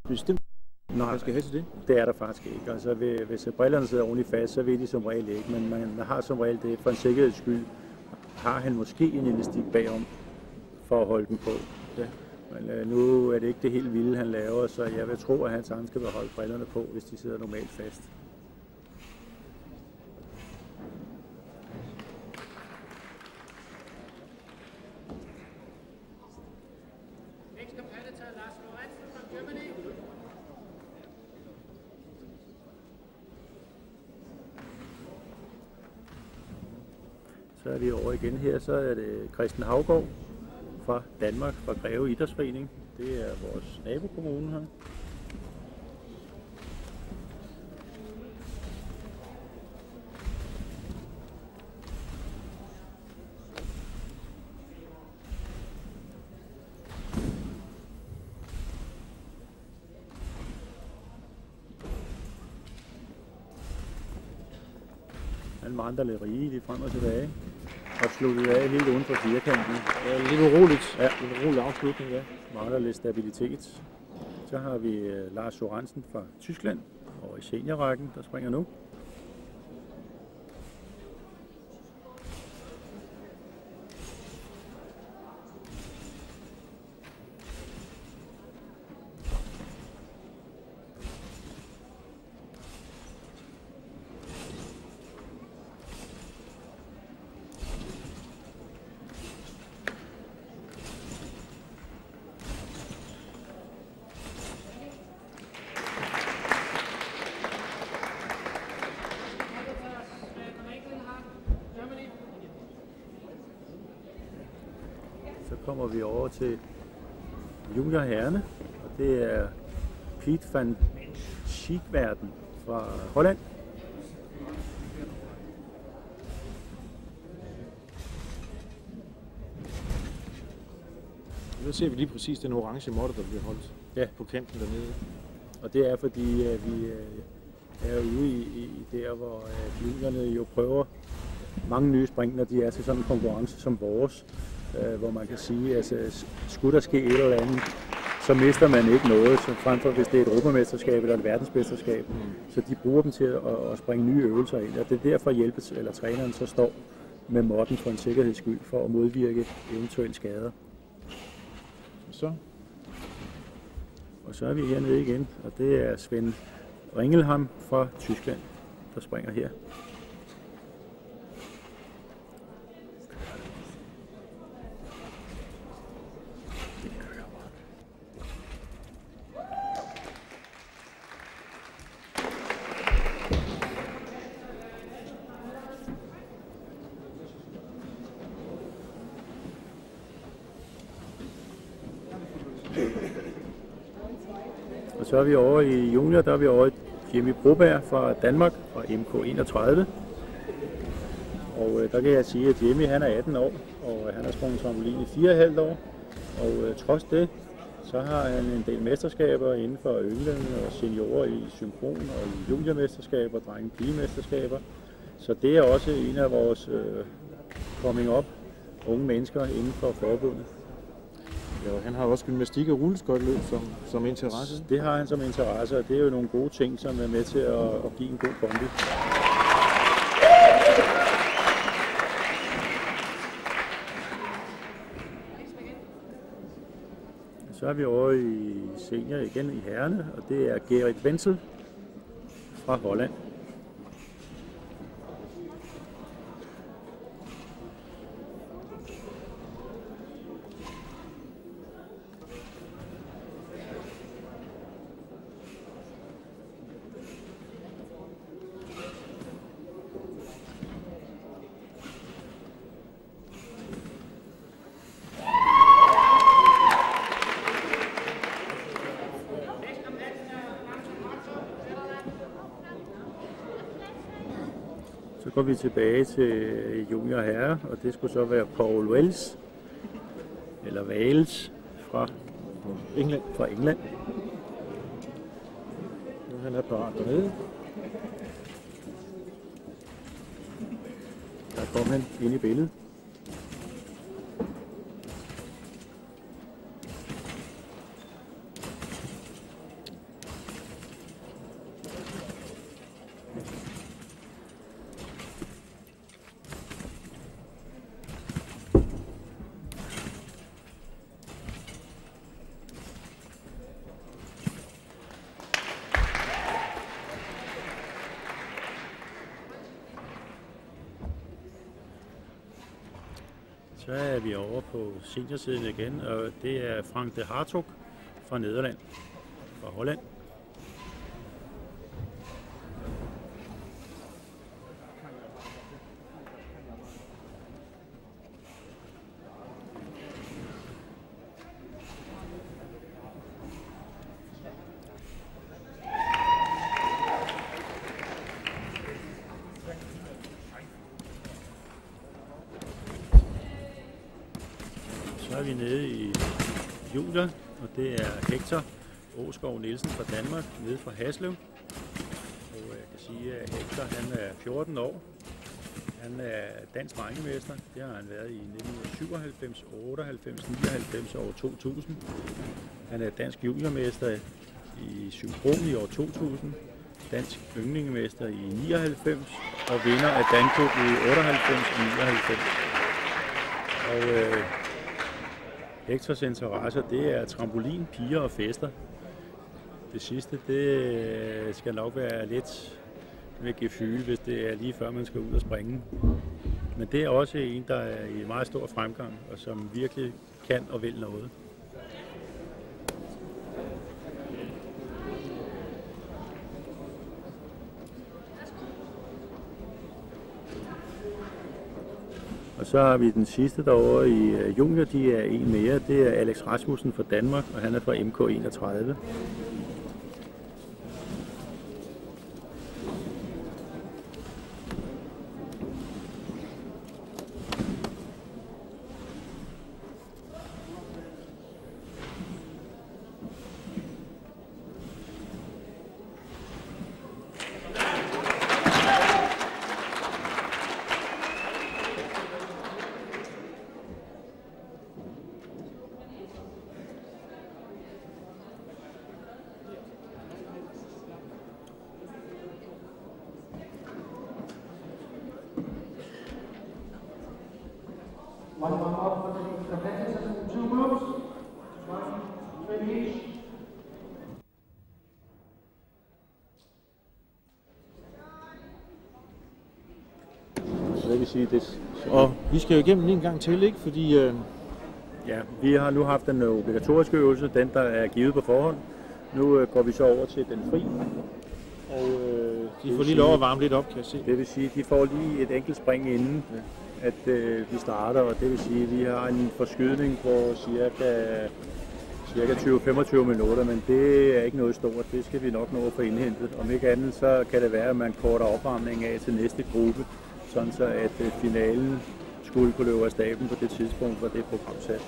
bestemt, Nej, der skal have til det? det er der faktisk ikke. Altså, hvis brillerne sidder ordentligt fast, så ved de som regel ikke, men man har som regel det for en sikkerheds skyld. Har han måske en elastik bagom for at holde den på. Ja. Men nu er det ikke det helt vilde, han laver, så jeg vil tro, at han sagtens skal holde brillerne på, hvis de sidder normalt fast. Så er vi over igen her, så er det Christian Haugaard fra Danmark, fra Greve Idrætsforening. Det er vores nabokommune her. Han vandrer lidt rige lige frem og tilbage. Og sluttet af helt uden for firkanten. Ja, lidt uroligt. Ja, en urolig afslutning, ja. Mangler lidt stabilitet. Så har vi Lars Sorensen fra Tyskland og i seniorrækken, der springer nu. Så kommer vi over til juniorherrene, og det er Piet van Schieckwerden fra Holland. Nu ser vi lige præcis den orange måtte, der bliver holdt på kanten dernede. Og det er fordi, vi er ude i der, hvor juniorerne jo prøver mange nye spring, når de er til sådan en konkurrence som vores. Hvor man kan sige, at skulle der ske et eller andet, så mister man ikke noget, så frem for hvis det er et europamesterskab eller et verdensmesterskab. Så de bruger dem til at springe nye øvelser ind, og det er derfor træneren så står med måtten for en sikkerheds skyld, for at modvirke eventuelle skader. Og så er vi hernede igen, og det er Sven Ringelham fra Tyskland, der springer her. Og så er vi over i junior, der er vi over i Jimmy Broberg fra Danmark, fra MK31. Og der kan jeg sige, at Jimmy han er 18 år, og han har sprunget trampolin i 4,5 år. Og trods det, så har han en del mesterskaber inden for ynglen og seniorer i synkron og i juniormesterskaber, drenge-pigemesterskaber. Så det er også en af vores coming up unge mennesker inden for forbundet. Ja, han har også gymnastik og rulleskøjteløb som interesse. Det har han som interesse, og det er jo nogle gode ting, som er med til at give en god kombi. Så er vi over i senior igen i herrene, og det er Gerrit Wenzel fra Holland. Så går vi tilbage til junior herre, og det skulle så være Paul Wells, eller Wales fra England. Nu han er parat dernede. Der kom han ind i billedet. Så er vi over på seniorsiden igen, og det er Frank de Hartog fra Nederland, fra Holland. Så er vi nede i junior, og det er Hector Åskov Nielsen fra Danmark, nede fra Haslev. Og jeg kan sige, at Hector han er 14 år. Han er dansk drengemester. Det har han været i 1997, 98, 99 og 2000. Han er dansk juniormester i synkron i år 2000. Dansk yndlingemester i 99 og vinder af Dancup i 98 og 99. Og Hectors interesser, det er trampolin, piger og fester. Det sidste, det skal nok være lidt med gefyl, hvis det er lige før man skal ud og springe. Men det er også en, der er i meget stor fremgang, og som virkelig kan og vil noget. Og så har vi den sidste derovre i junior, de er en mere. Det er Alex Rasmussen fra Danmark, og han er fra MK31. One up for the competitors, 2 groups, 1, 3 each. Så det vil sige det. Og vi skal jo igennem en gang til, ikke? Fordi ja, vi har nu haft den obligatoriske øvelse, den der er givet på forhånd. Nu går vi så over til den fri. Og de får lige lov at varme lidt op, kan jeg se. Det vil sige, at de får lige et enkelt spring inden, at vi starter, og det vil sige, at vi har en forskydning på cirka 20-25 minutter, men det er ikke noget stort. Det skal vi nok nå at få indhentet. Om ikke andet, så kan det være, at man korter opvarmningen af til næste gruppe, sådan så at finalen skulle kunne løbe af staben på det tidspunkt, hvor det er programsat.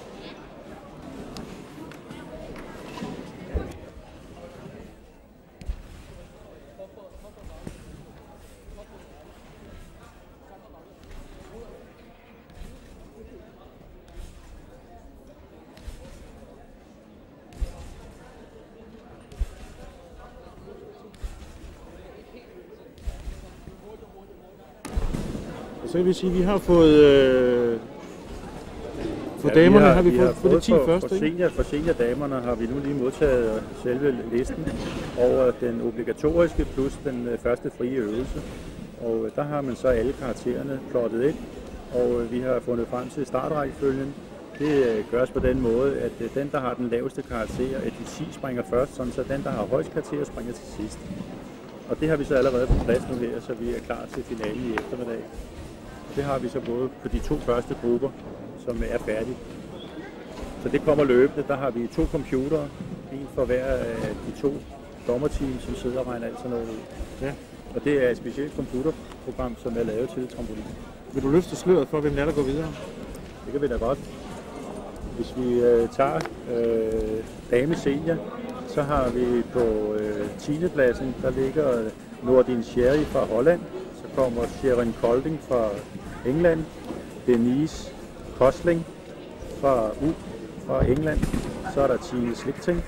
Så kan vi sige, at vi har fået for damerne har vi fået de 10 første. For seniordamerne har vi nu lige modtaget selve listen over den obligatoriske plus den første frie øvelse. Og der har man så alle karaktererne plottet ind, og vi har fundet frem til startrækkefølgen. Det gøres på den måde, at den, der har den laveste karakter, at de 10 springer først, sådan så den, der har højst karakter, springer til sidst. Og det har vi så allerede på plads nu her, så vi er klar til finalen i eftermiddag. Det har vi så både på de 2 første grupper, som er færdige. Så det kommer løbende. Der har vi 2 computere, en for hver af de 2 dommerteam, som sidder og regner alt sådan noget ud. Ja. Og det er et specielt computerprogram, som er lavet til trampolin. Vil du løfte sløret for, hvem der går videre? Det kan vi da godt. Hvis vi tager dame senior, så har vi på 10. pladsen, der ligger Nordin Sherry fra Holland. Så kommer Sharon Kolding fra England. Denise Kostling fra England. Så er der Tine Slichting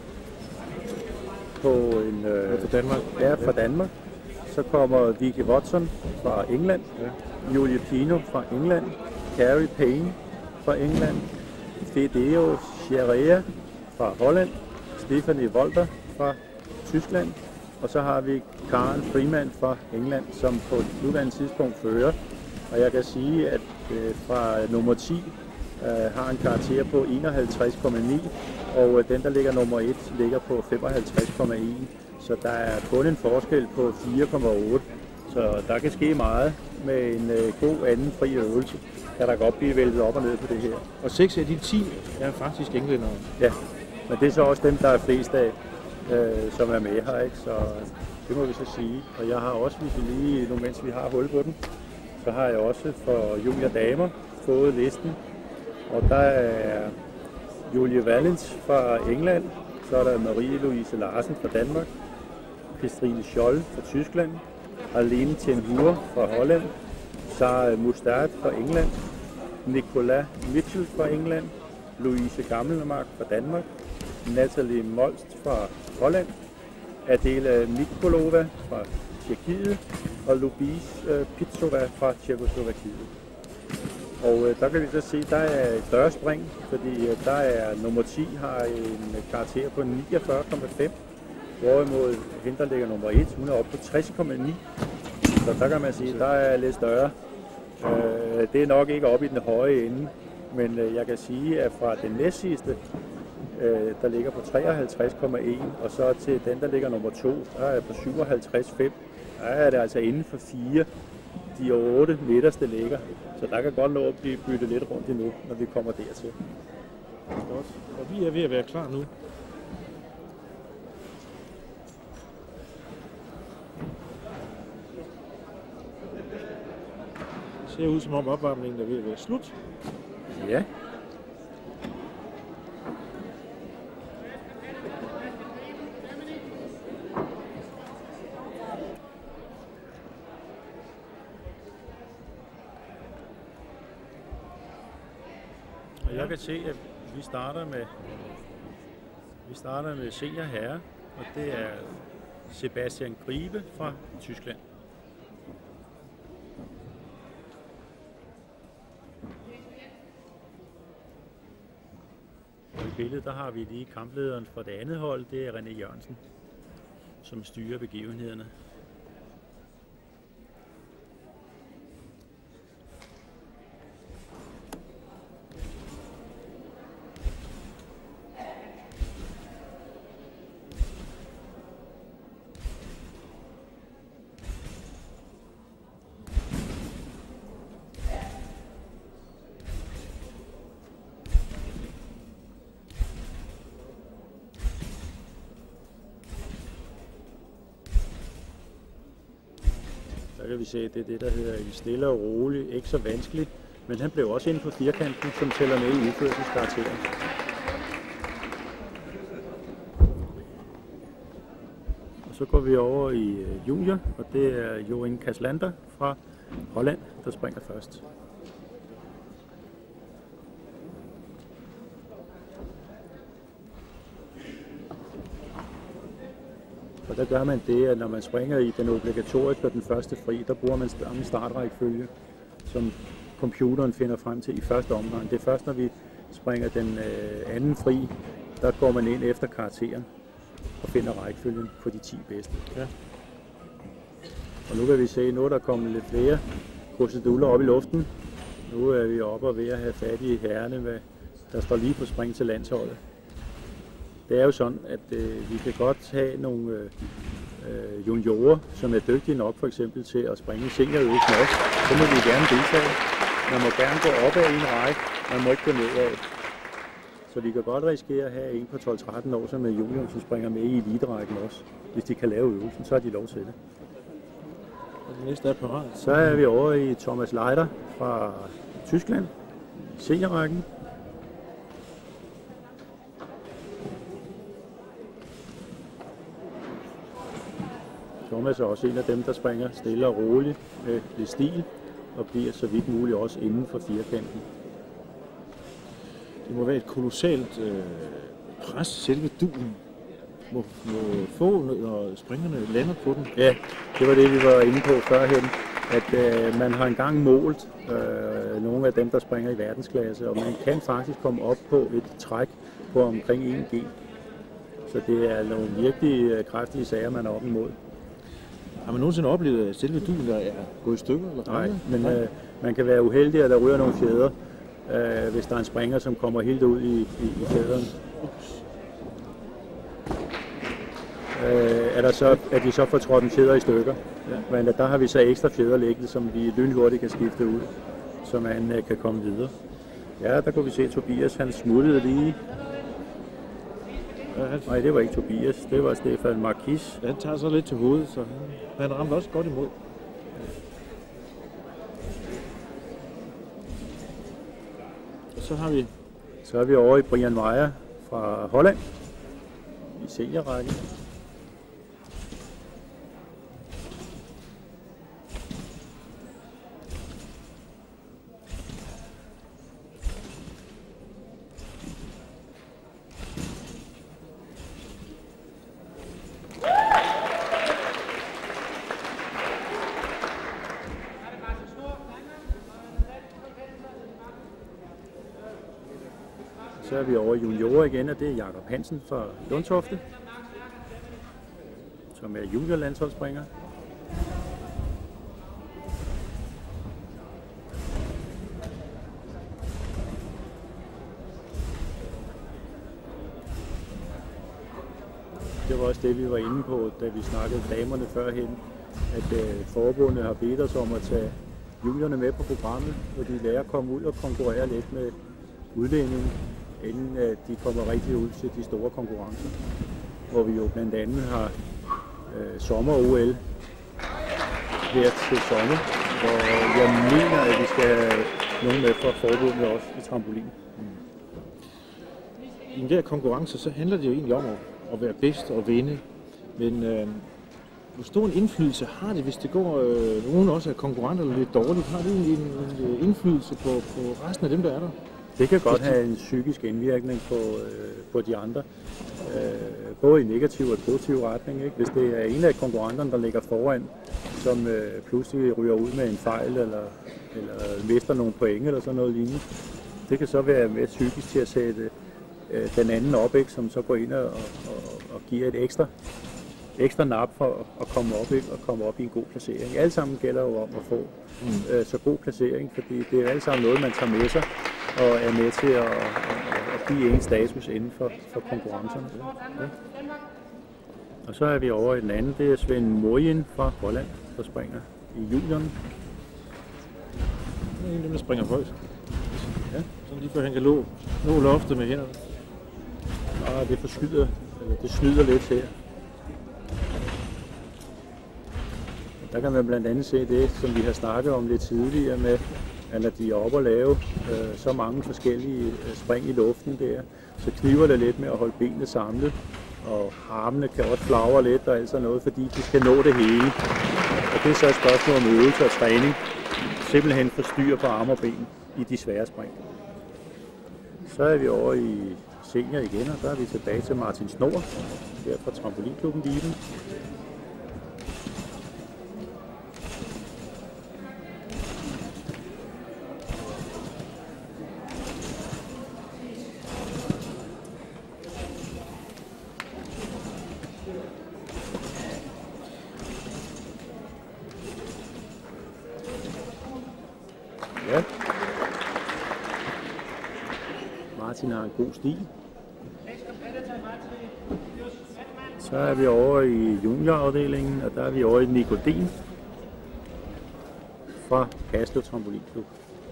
på en fra Danmark. Ja, fra Danmark. Så kommer Vicky Watson fra England. Ja. Julie Pino fra England. Carrie Payne fra England. Fedeo Scherea fra Holland. Stephanie Wolter fra Tyskland. Og så har vi Karen Freeman fra England, som på nuværende tidspunkt fører. Og jeg kan sige, at fra nummer 10 har en karakter på 51,9, og den, der ligger nummer 1, ligger på 55,1. Så der er kun en forskel på 4,8. Så der kan ske meget med en god anden fri øvelse. Kan der godt blive væltet op og ned på det her. Og 6 af de 10 er faktisk englændere. Ja, men det er så også dem, der er flest af, som er med her, ikke? Så det må vi så sige. Og jeg har også, hvis vi lige, nu mens vi har hul på den, så har jeg også for junior-damer fået listen. Og der er Julie Valens fra England, så er der Marie-Louise Larsen fra Danmark, Christine Scholl fra Tyskland, Arlene Ten Hur fra Holland, Sarah Mustard fra England, Nicolas Mitchell fra England, Louise Gammelmark fra Danmark, Natalie Molst fra Holland, Adela Mikolova fra Tjekkiet og Lubis Pitsova fra Tjekkoslovakiet. Og der kan vi så se, der er et større spring, fordi der er nummer 10 har en karakter på 49,5, hvorimod hende, der ligger nummer 1, hun er oppe på 60,9. Så der kan man sige, der er lidt større. Det er nok ikke oppe i den høje ende, men jeg kan sige, at fra den næstsidste, der ligger på 53,1, og så til den, der ligger nummer 2, der er på 57,5. Der er det altså inden for 4, de 8 midterste ligger. Så der kan godt nå at blive byttet lidt rundt endnu, når vi kommer dertil. Godt. Og vi er ved at være klar nu. Det ser ud som om opvarmningen er ved at være slut. Ja. Og jeg kan se, at vi starter med senior herre, og det er Sebastian Griebe fra Tyskland. Og i billedet der har vi lige kamplederen fra det andet hold, det er René Jørgensen, som styrer begivenhederne. Der kan vi se, at det er det, der hedder en stille og rolig, ikke så vanskeligt, men han blev også inden for firkanten, som tæller med i udførselskarakteren. Og så går vi over i junior, og det er Jorin Kaslander fra Holland, der springer først. Og der gør man det, at når man springer i den obligatoriske og den første fri, der bruger man en startrækkefølge, som computeren finder frem til i første omgang. Det er først, når vi springer den anden fri, der går man ind efter karakteren og finder rækkefølgen på de 10 bedste. Ja. Og nu kan vi se, nu er der kommet lidt flere procedurer op i luften. Nu er vi oppe og ved at have fat i herrerne, der står lige på spring til landsholdet. Det er jo sådan, at vi kan godt have nogle juniorer, som er dygtige nok for eksempel til at springe seniorøvelsen også. Så må vi gerne deltage. Man må gerne gå op ad en række, man må ikke gå nedad. Så vi kan godt risikere at have en på 12-13 år, som er junior, som springer med i eliterækken også. Hvis de kan lave øvelsen, så har de lov til det. Og det næste er parat. Så er vi over i Thomas Leider fra Tyskland, seniorrækken. Thomas er også en af dem, der springer stille og roligt med lidt stil og bliver så vidt muligt også inden for firkanten. Det må være et kolossalt pres, selve dugen må få, når springerne lander på den. Ja, det var det, vi var inde på førhen, at man har engang målt nogle af dem, der springer i verdensklasse, og man kan faktisk komme op på et træk på omkring 1G. Så det er nogle virkelig kraftige sager, man er op imod. Har man nogensinde oplevet, at selve dugen der er gået i stykker? Eller nej, men man kan være uheldig, at der ryger nogle fjeder, hvis der er en springer, som kommer helt ud i fjederen. At de så får trådt en fjeder i stykker. Ja. Men der har vi så ekstra fjeder liggende, som vi lynhurtigt kan skifte ud, så man kan komme videre. Ja, der kunne vi se Tobias, han smuttede lige. Nej, det var ikke Tobias, det var Stefan Marquis. Han tager så lidt til hovedet, så han ramte også godt imod. Og så har vi over i Brian Meyer fra Holland i seniorrækken. Så er vi over i juniorer igen, og det er Jakob Hansen fra Lundtofte, som er juniorlandsholdsspringer. Det var også det, vi var inde på, da vi snakkede damerne førhen, at forbundet har bedt os om at tage juniorerne med på programmet, hvor de lærer at komme ud og konkurrere lidt med udlændingen, inden de kommer rigtig ud til de store konkurrencer, hvor vi jo blandt andet har sommer-OL her til sommer, hvor jeg mener, at vi skal have nogen med fra forbundet også i trampolin. I en der konkurrence, så handler det jo egentlig om at være bedst og vinde, men hvor stor en indflydelse har det, hvis det går nogen også af konkurrenter lidt dårligt? Har det egentlig en indflydelse på resten af dem, der er der? Det kan godt have en psykisk indvirkning på de andre, både i negativ og positiv retning. Ikke? Hvis det er en af konkurrenterne, der ligger foran, som pludselig ryger ud med en fejl eller mister nogle point eller sådan noget lignende, det kan så være mere psykisk til at sætte den anden op, ikke? Som så går ind og giver et ekstra nap for at komme op i en god placering. Alt sammen gælder jo om at få så god placering, fordi det er alt sammen noget, man tager med sig og er med til at give en status inden for konkurrencerne. Ja. Og så er vi over i den anden, det er Svend Morjen fra Holland, der springer i junioren. Det er en af dem, der springer højt. Ja. Sådan lige før han kan nå loftet med hænderne. Og det snyder lidt her. Der kan man blandt andet se det, som vi har snakket om lidt tidligere med, at når de er oppe og lave så mange forskellige spring i luften der, så kniver det lidt med at holde benene samlet, og armene kan også flagre lidt og alt sådan noget, fordi de skal nå det hele. Og det er så et spørgsmål om øvelse og træning, simpelthen få styr på arme og ben i de svære spring. Så er vi over i senior igen, og der er vi tilbage til Martin Snor, her fra Trampolinklubben Viben. Ja. Martin har en god stil. Så er vi over i juniorafdelingen, og der er vi over i Nikodin fra Kaslo Trampolinklub.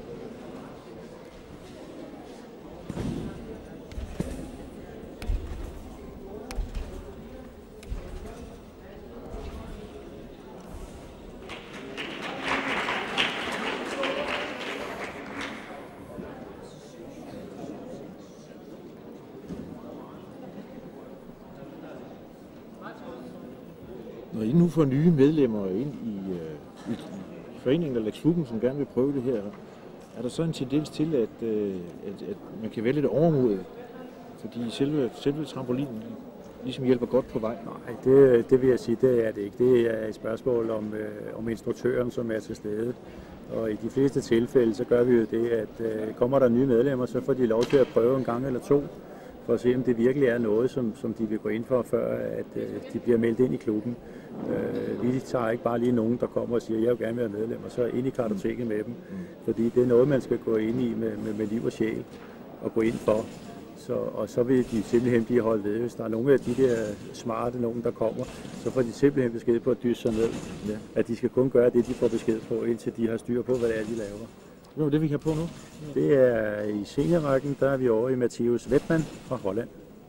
Når I nu får nye medlemmer ind i foreningen eller klubben, som gerne vil prøve det her, er der så en tendens til, at man kan være lidt overmodet, fordi selve trampolinen ligesom hjælper godt på vej? Nej, det vil jeg sige, det er det ikke. Det er et spørgsmål om instruktøren, som er til stede. Og i de fleste tilfælde, så gør vi jo det, at kommer der nye medlemmer, så får de lov til at prøve en gang eller to, for at se, om det virkelig er noget, som de vil gå ind for, før at de bliver meldt ind i klubben. Vi tager ikke bare lige nogen, der kommer og siger, jeg vil gerne være medlem, og så ind i kartoteket med dem. Fordi det er noget, man skal gå ind i med liv og sjæl og gå ind for. Og så vil de simpelthen blive holdt ved. Hvis der er nogle af de der smarte nogen, der kommer, så får de simpelthen besked på at dysse sig ned. Ja. At de skal kun gøre det, de får besked på, indtil de har styr på, hvad det er, de laver. Hvad er det, vi kan på nu? Det er i seniorrækken, der er vi over i Mathias Wetman fra Holland.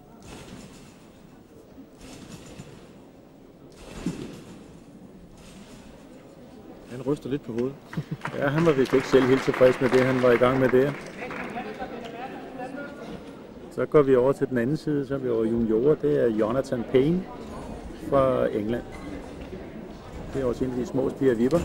Han ryster lidt på hovedet. Ja, han var vist ikke selv helt tilfreds med det, han var i gang med der. Så går vi over til den anden side, så er vi over juniorer. Det er Jonathan Payne fra England. Det er også en af de små stiger vipper.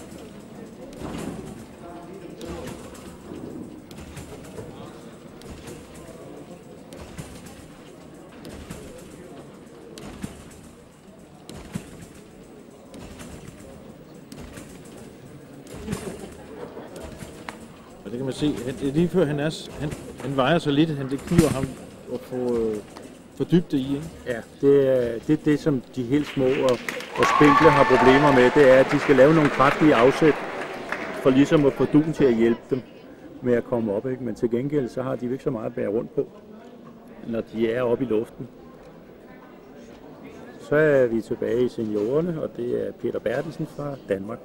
Og det kan man se, lige før han vejer så lidt, det kniver ham at få dybde i, ikke? Ja, det er det, som de helt små og spinkle har problemer med, det er, at de skal lave nogle kraftige afsæt, for ligesom at få duen til at hjælpe dem med at komme op, ikke? Men til gengæld, så har de ikke så meget at bære rundt på, når de er oppe i luften. Så er vi tilbage i seniorerne, og det er Peter Bertelsen fra Danmark.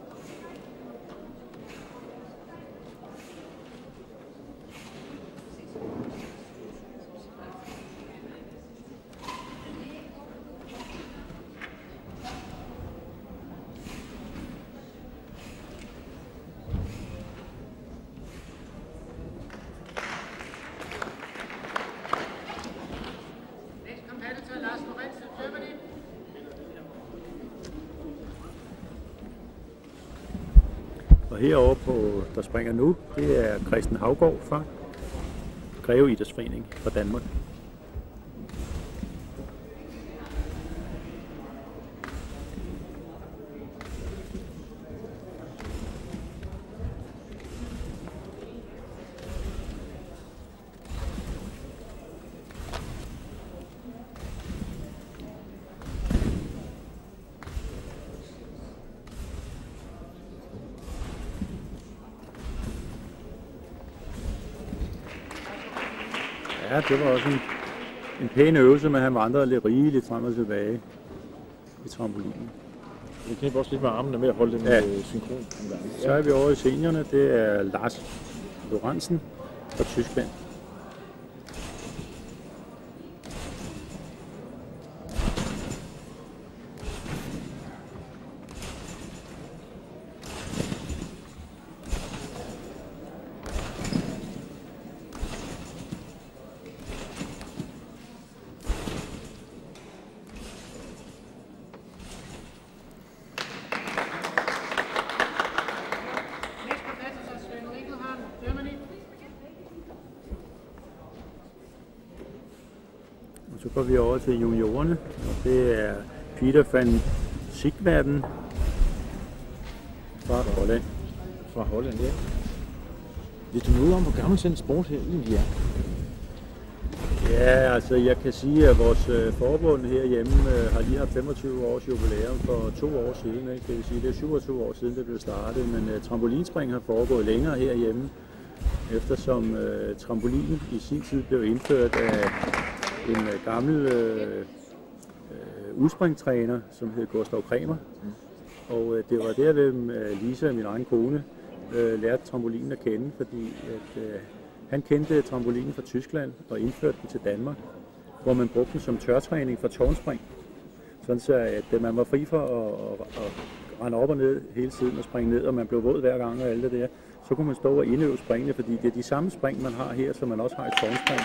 Og herovre på, der springer nu, det er Christian Havgaard fra Greve Idrætsforening fra Danmark. Ja, det var også en pæn øvelse, men han vandrede lidt rigeligt frem og tilbage i trampolinen. Vi kniber også lidt med armene med at holde den synkron. Så er vi over i seniorerne. Det er Lars Lorentzen fra Tyskland. Så går vi over til juniorerne, og det er Peter van Sigverden fra Holland. Fra Holland, ja. Ved du noget om, hvor gammel sådan en sport her egentlig er? Ja, altså jeg kan sige, at vores forbund herhjemme har lige haft 25 års jubilæum for 2 år siden. Ikke? Det vil sige, det er 27 år siden, det blev startet, men trampolinspring har foregået længere herhjemme, eftersom trampolinen i sin tid blev indført af en gammel udspringtræner, som hed Gustav Kremer. Og det var derved Lisa, min egen kone, lærte trampolinen at kende, fordi han kendte trampolinen fra Tyskland og indførte den til Danmark, hvor man brugte den som tørtræning for tårnspring. Sådan så, at man var fri for at rende op og ned hele tiden og springe ned, og man blev våd hver gang og alt det der. Så kunne man stå og indøve springene, fordi det er de samme spring, man har her, som man også har i tårnspring.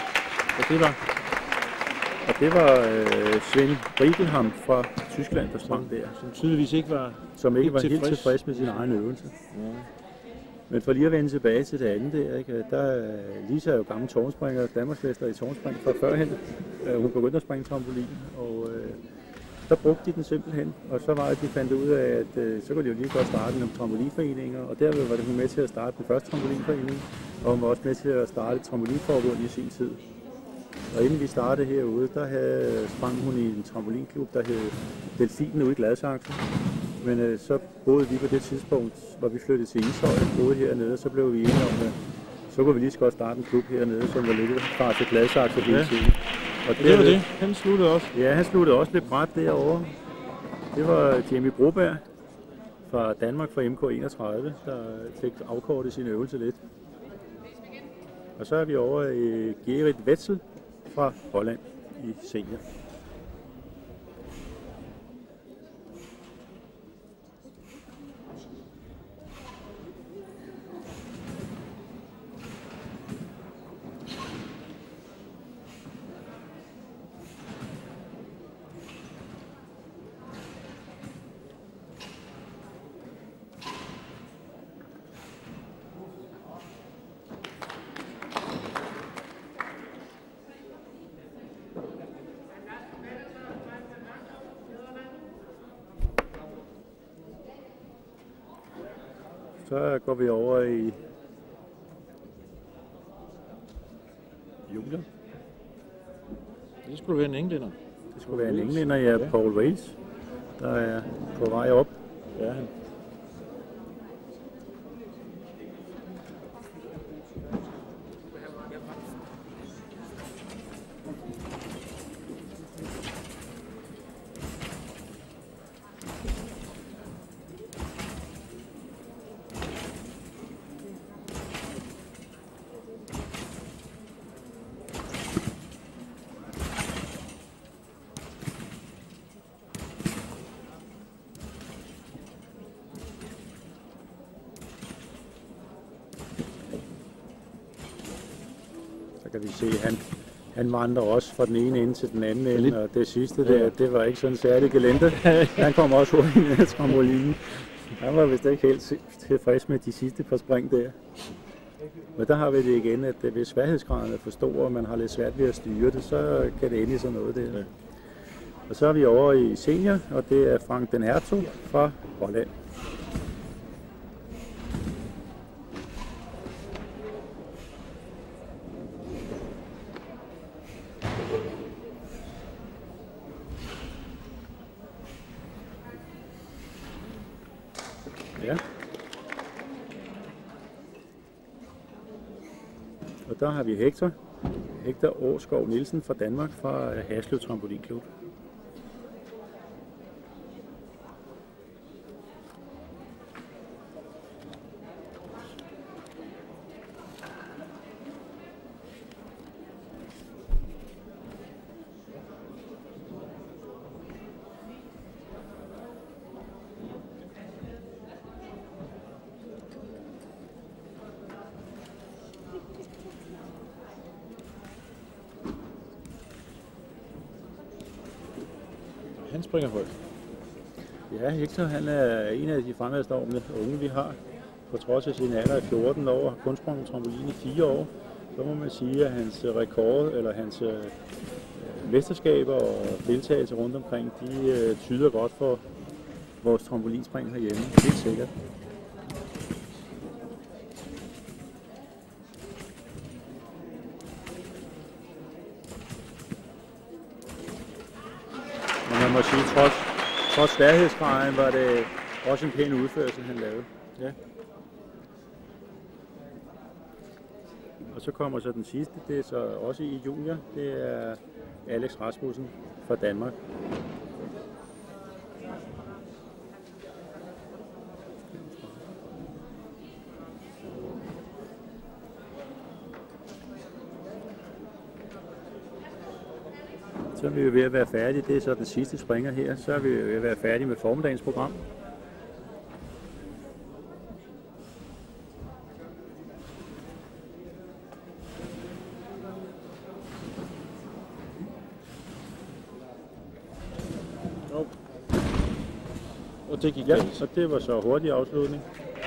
Og det var Svend Riegelham fra Tyskland, der sprang der. Som tydeligvis ikke var helt tilfreds med sin egen øvelse. Ja. Men for lige at vende tilbage til det andet der, ikke? Lisa er jo gammel tårnspringer, Danmarksmester i tårnspring fra førhen. Hun begyndte at springe trampolin, og der brugte de den simpelthen. Og så var det, de fandt ud af, at så kunne de jo lige godt starte nogle trampolinforeninger, og derved var det hun med til at starte den første trampolinforening, og hun var også med til at starte et trampolinforbund i sin tid. Og inden vi startede herude, der sprang hun i en trampolinklub, der hed Delfinen ude i Gladsaxe. Men så boede vi på det tidspunkt, hvor vi flyttede til Ishøj og boede hernede, så blev vi enige om, at så kunne vi lige så godt starte en klub hernede, som var lidt fra til Gladsaxe hele tiden. Og det var det. Han sluttede også. Ja, han sluttede også lidt bræt derovre. Det var Jamie Broberg fra Danmark fra MK31, der fik afkortet sin øvelse lidt. Og så er vi over i Gerrit Wetzel fra Holland i senior. Så går vi over i junior. Det skulle være en englænder. Det skulle være en englænder, ja, Paul Wales, der er på vej op. Ja, han. Så kan vi se, at han vandrer også fra den ene ende til den anden ende, og det sidste der, det var ikke sådan særlig gelente. Han kom også hurtigt ned af trampolinen. Han var vist ikke helt tilfreds med de sidste par spring der. Men der har vi det igen, at hvis sværhedsgraden er for stor, og man har lidt svært ved at styre det, så kan det ende i sådan noget der. Og så er vi over i senior, og det er Frank den Hertog fra Holland. Ja. Og der har vi Hector Årskov Nielsen fra Danmark fra Haslev Trampolinklub. Han springer højt. Ja, Hector, han er en af de fremadstormende unge, vi har. På trods af sin alder af 14 år, har kun sprunget trampolin i 4 år. Så må man sige, at hans rekord, eller hans mesterskaber og deltagelse rundt omkring, de tyder godt for vores trampolinspring herhjemme. Helt sikkert. Men man må sige, trods sværhedsgraden var det også en pæn udførsel, han lavede. Ja. Og så kommer så den sidste, det er så også i junior, det er Alex Rasmussen fra Danmark. Så er vi jo ved at være færdige. Det er så den sidste springer her. Så er vi ved at være færdige med formiddagens program. Og det gik galt. Og det var så hurtig afslutning.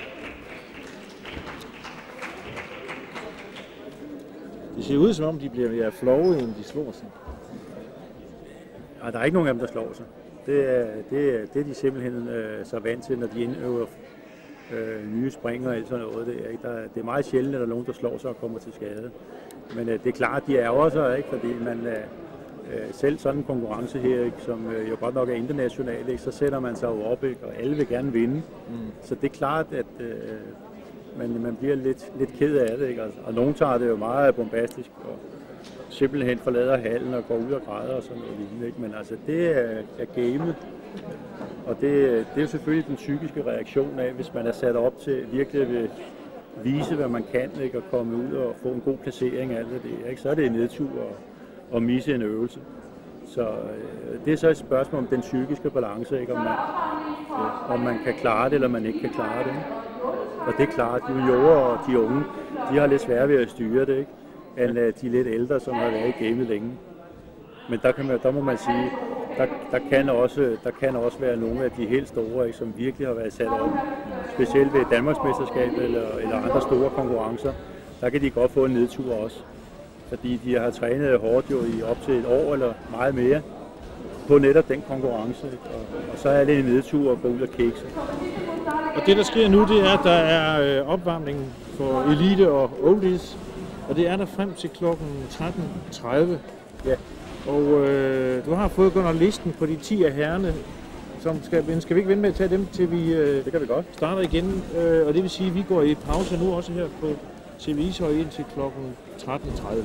Det ser ud som om, de bliver mere flove, end de slår sig. Der er ikke nogen af dem, der slår sig. Det er de simpelthen så vant til, når de indøver nye springer og alt sådan noget. Det er meget sjældent, at der er nogen, der slår sig og kommer til skade. Men det er klart, de ærger sig, ikke? Fordi man selv sådan en konkurrence her, ikke? Som jo godt nok er international, ikke? Så sætter man sig jo op, ikke? Og alle vil gerne vinde. Så det er klart, at man bliver lidt ked af det, ikke? Og nogen tager det jo meget bombastisk og simpelthen forlader hallen og går ud og græder og sådan noget lignende, ikke? Men altså, det er gamet. Og det er jo selvfølgelig den psykiske reaktion af, hvis man er sat op til virkelig at vise, hvad man kan, ikke? Og komme ud og få en god placering af alt det, ikke? Så er det en nedtur og misse en øvelse. Så det er så et spørgsmål om den psykiske balance, ikke? Om man kan klare det, eller man ikke kan klare det. Og det er klart, at juniorer og de unge, de har lidt svært ved at styre det, ikke? End de lidt ældre, som har været i gamet længe. Men der må man sige, der kan også være nogle af de helt store, ikke, som virkelig har været sat op. Specielt ved Danmarksmesterskabet eller andre store konkurrencer, der kan de godt få en nedtur også. Fordi de har trænet hårdt jo i op til et år eller meget mere på netop den konkurrence. Ikke? Og så er det en nedtur at gå ud og kikse. Og det der sker nu, det er, at der er opvarmning for elite og oldies. Og det er der frem til kl. 13.30. Ja. Og du har fået Gunnar listen på de 10 af herrerne. Skal vi ikke vente med at tage dem, til vi det kan vi godt. Starter igen? Og det vil sige, at vi går i pause nu også her på TV Ishøj indtil kl. 13.30.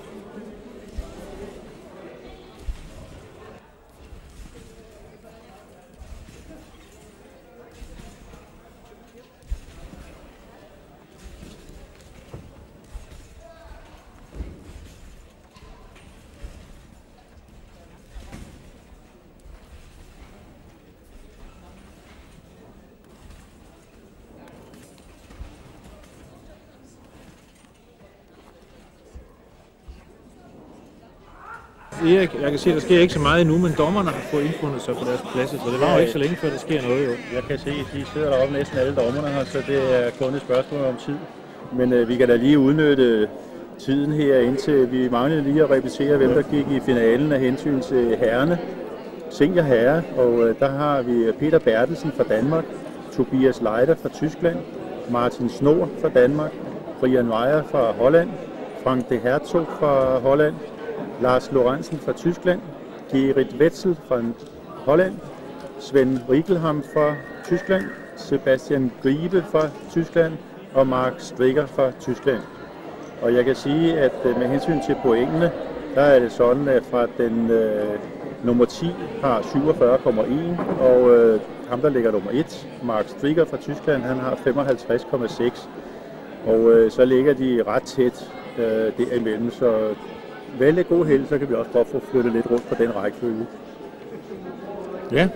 Erik, jeg kan se, at der sker ikke så meget endnu, men dommerne har fået indfundet sig på deres pladser, så det var jo ikke så længe før der sker noget jo. Jeg kan se, at de sidder deroppe næsten alle dommerne her, så det er kun et spørgsmål om tid. Men vi kan da lige udnytte tiden her, indtil vi mangler lige at repetere, hvem der gik i finalen af hensyn til herrerne. Senior herre, og der har vi Peter Bertelsen fra Danmark, Tobias Leider fra Tyskland, Martin Snor fra Danmark, Brian Meyer fra Holland, Frank de Hertog fra Holland, Lars Lorentzen fra Tyskland, Gerrit Wetzel fra Holland, Sven Riegelham fra Tyskland, Sebastian Griebe fra Tyskland og Mark Stricker fra Tyskland. Og jeg kan sige, at med hensyn til pointene, der er det sådan, at fra den nummer 10 har 47,1, og ham der ligger nummer 1, Mark Stricker fra Tyskland, han har 55,6. Og så ligger de ret tæt derimellem, så vældig god held, så kan vi også godt få flyttet lidt rundt på den rækkefølge. Ja.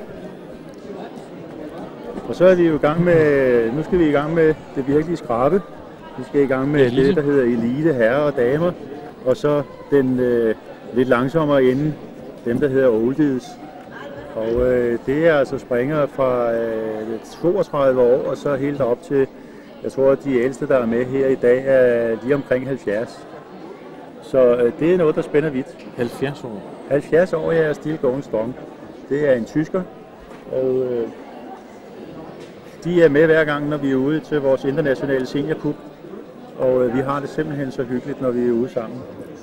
Og så er vi jo i gang med, nu skal vi i gang med det virkelige skrabe. Vi skal i gang med det, der hedder elite herrer og damer, og så den lidt langsommere ende, dem der hedder oldies. Og det er altså springere fra 32 år og så helt op til, jeg tror, at de ældste, der er med her i dag, er lige omkring 70. Så det er noget, der spænder vidt. 70 år? 70 år, ja, er still going strong. Det er en tysker, og de er med hver gang, når vi er ude til vores internationale seniorcup. Og vi har det simpelthen så hyggeligt, når vi er ude sammen.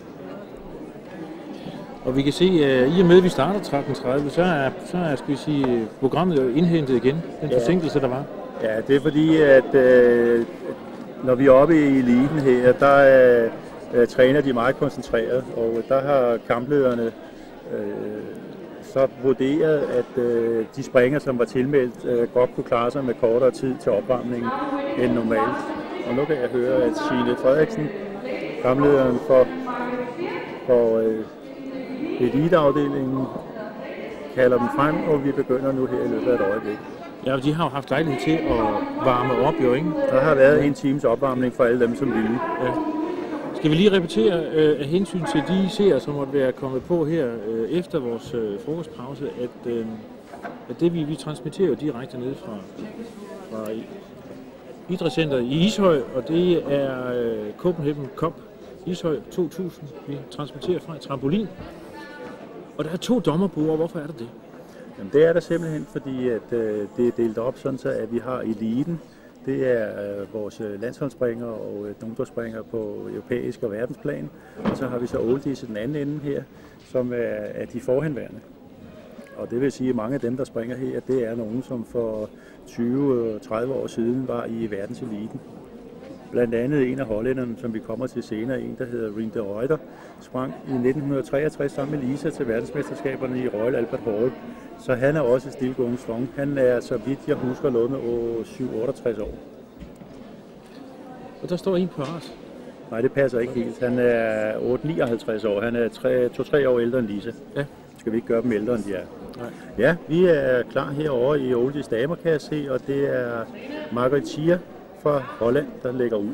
Og vi kan se, at i og med, at vi starter 13.30, så er skal vi sige, programmet jo indhentet igen, den forsinkelse, der var. Ja, det er fordi, at når vi er oppe i eliten her, der træner de meget koncentreret, og der har kamplederne så vurderet, at de springer, som var tilmeldt, godt kunne klare sig med kortere tid til opvarmningen end normalt. Og nu kan jeg høre, at Signe Frederiksen, kamplederen for eliteafdelingen, kalder dem frem, og vi begynder nu her i løbet af et øjeblik. Ja, de har jo haft lejlighed til at varme op, jo, ikke? Der har været en times opvarmning for alle dem, som ville. Ja. Skal vi lige repetere af hensyn til de seere, som måtte være kommet på her efter vores frokostpause, at det vi transmitterer jo direkte ned fra Idrætscenteret i Ishøj, og det er Copenhagen Cup Ishøj 2000. Vi transmitterer fra et trampolin. Og der er 2 dommerborde. Hvorfor er der det? Jamen, det er der simpelthen, fordi at det er delt op sådan, så at vi har eliten, Det er vores landsholdsspringere og ungdomsspringere på europæisk og verdensplan. Og så har vi så oldies i den anden ende her, som er de forhenværende. Og det vil sige, at mange af dem, der springer her, det er nogen, som for 20-30 år siden var i verdenseliten. Blandt andet en af hollænderne, som vi kommer til senere, en der hedder Rien de Ruyter, sprang i 1963 sammen med Lisa til verdensmesterskaberne i Royal Albert Hall. Så han er også stilgående strong. Han er, så vidt jeg husker, noget med 7-68 år. Og der står en på ret. Nej, det passer ikke helt. Han er 8-59 år. Han er 2-3 år ældre end Lisa. Ja. Skal vi ikke gøre dem ældre, end de er? Nej. Ja, vi er klar herovre i Oldies damer, kan jeg se, og det er Margaret Chia fra Holland, der lægger ud.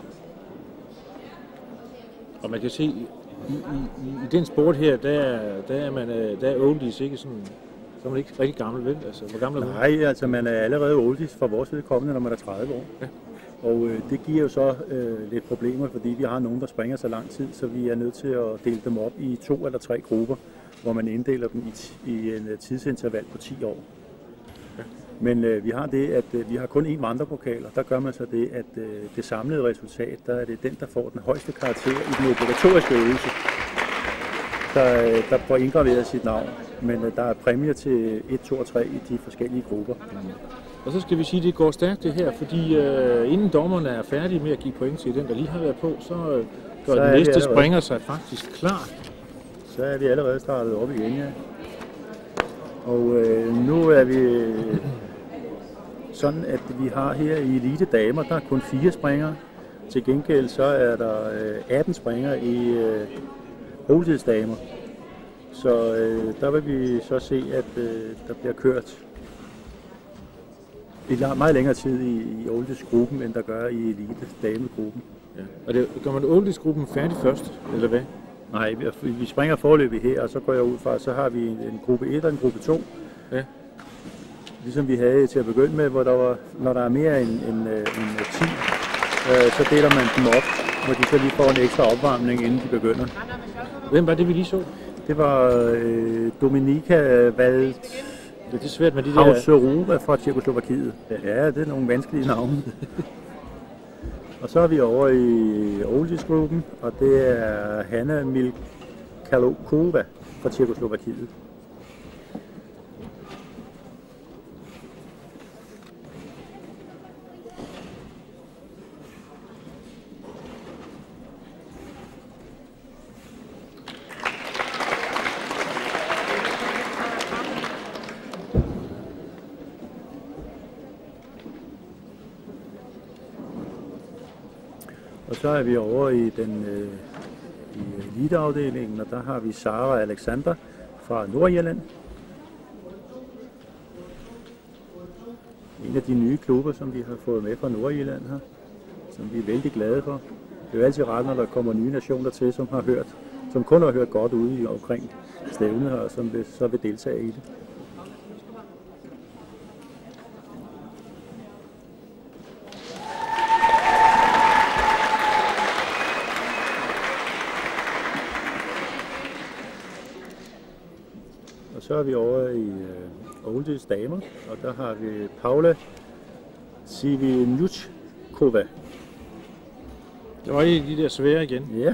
Og man kan se, i den sport her, der er oldies ikke sådan, så er man ikke rigtig gammel, vel? Altså, hvor gammel er man? Nej, altså man er allerede oldies for vores vedkommende, når man er 30 år. Ja. Og det giver jo så lidt problemer, fordi vi har nogen, der springer så lang tid, så vi er nødt til at dele dem op i 2 eller 3 grupper, hvor man inddeler dem i en tidsinterval på 10 år. Ja. Men vi har det, at vi har kun én vandrepokal, og der gør man så det, at det samlede resultat, der er det den, der får den højeste karakter i den obligatoriske øvelse, der får indgraveret sit navn. Men der er præmier til 1, 2 og 3 i de forskellige grupper. Og så skal vi sige, at det går stærkt det her, fordi inden dommerne er færdige med at give point til den, der lige har været på, så gør den næste springer sig faktisk klar. Så er vi allerede startet op igen, ja. Og nu er vi sådan, at vi har her i Elite Damer, der er kun 4 springere. Til gengæld så er der 18 springere i Oldies Damer. Så der vil vi så se, at der bliver kørt i meget længere tid i Oldies-gruppen, end der gør i Elite-damegruppen. Ja. Og gør man Oldies-gruppen færdig først, eller hvad? Nej, vi springer forløbig her, og så går jeg ud fra, så har vi en gruppe 1 og en gruppe 2. Ja. Ligesom vi havde til at begynde med, hvor der var, når der er mere end 10, så deler man dem op, hvor de så lige får en ekstra opvarmning, inden de begynder. Hvem var det, vi lige så? Det var Dominika Vald. Det er svært med de der... Hauserova fra Tjekkoslovakiet. Ja, det er nogle vanskelige navne. Og så er vi over i Oldies-gruppen, og det er Hanna Milkalokova fra Tjekkoslovakiet. Og så er vi over i eliteafdelingen, og der har vi Sara Alexander fra Nordirland. En af de nye klubber, som vi har fået med fra Nordirland her, som vi er vældig glade for. Det er jo altid rart, når der kommer nye nationer til, som kun har hørt godt ude omkring stævnet her, som så vil deltage i det. Og så er vi over i Oldies Damer, og der har vi Paula Sivinuchkova. Det var en af de der svære igen. Ja.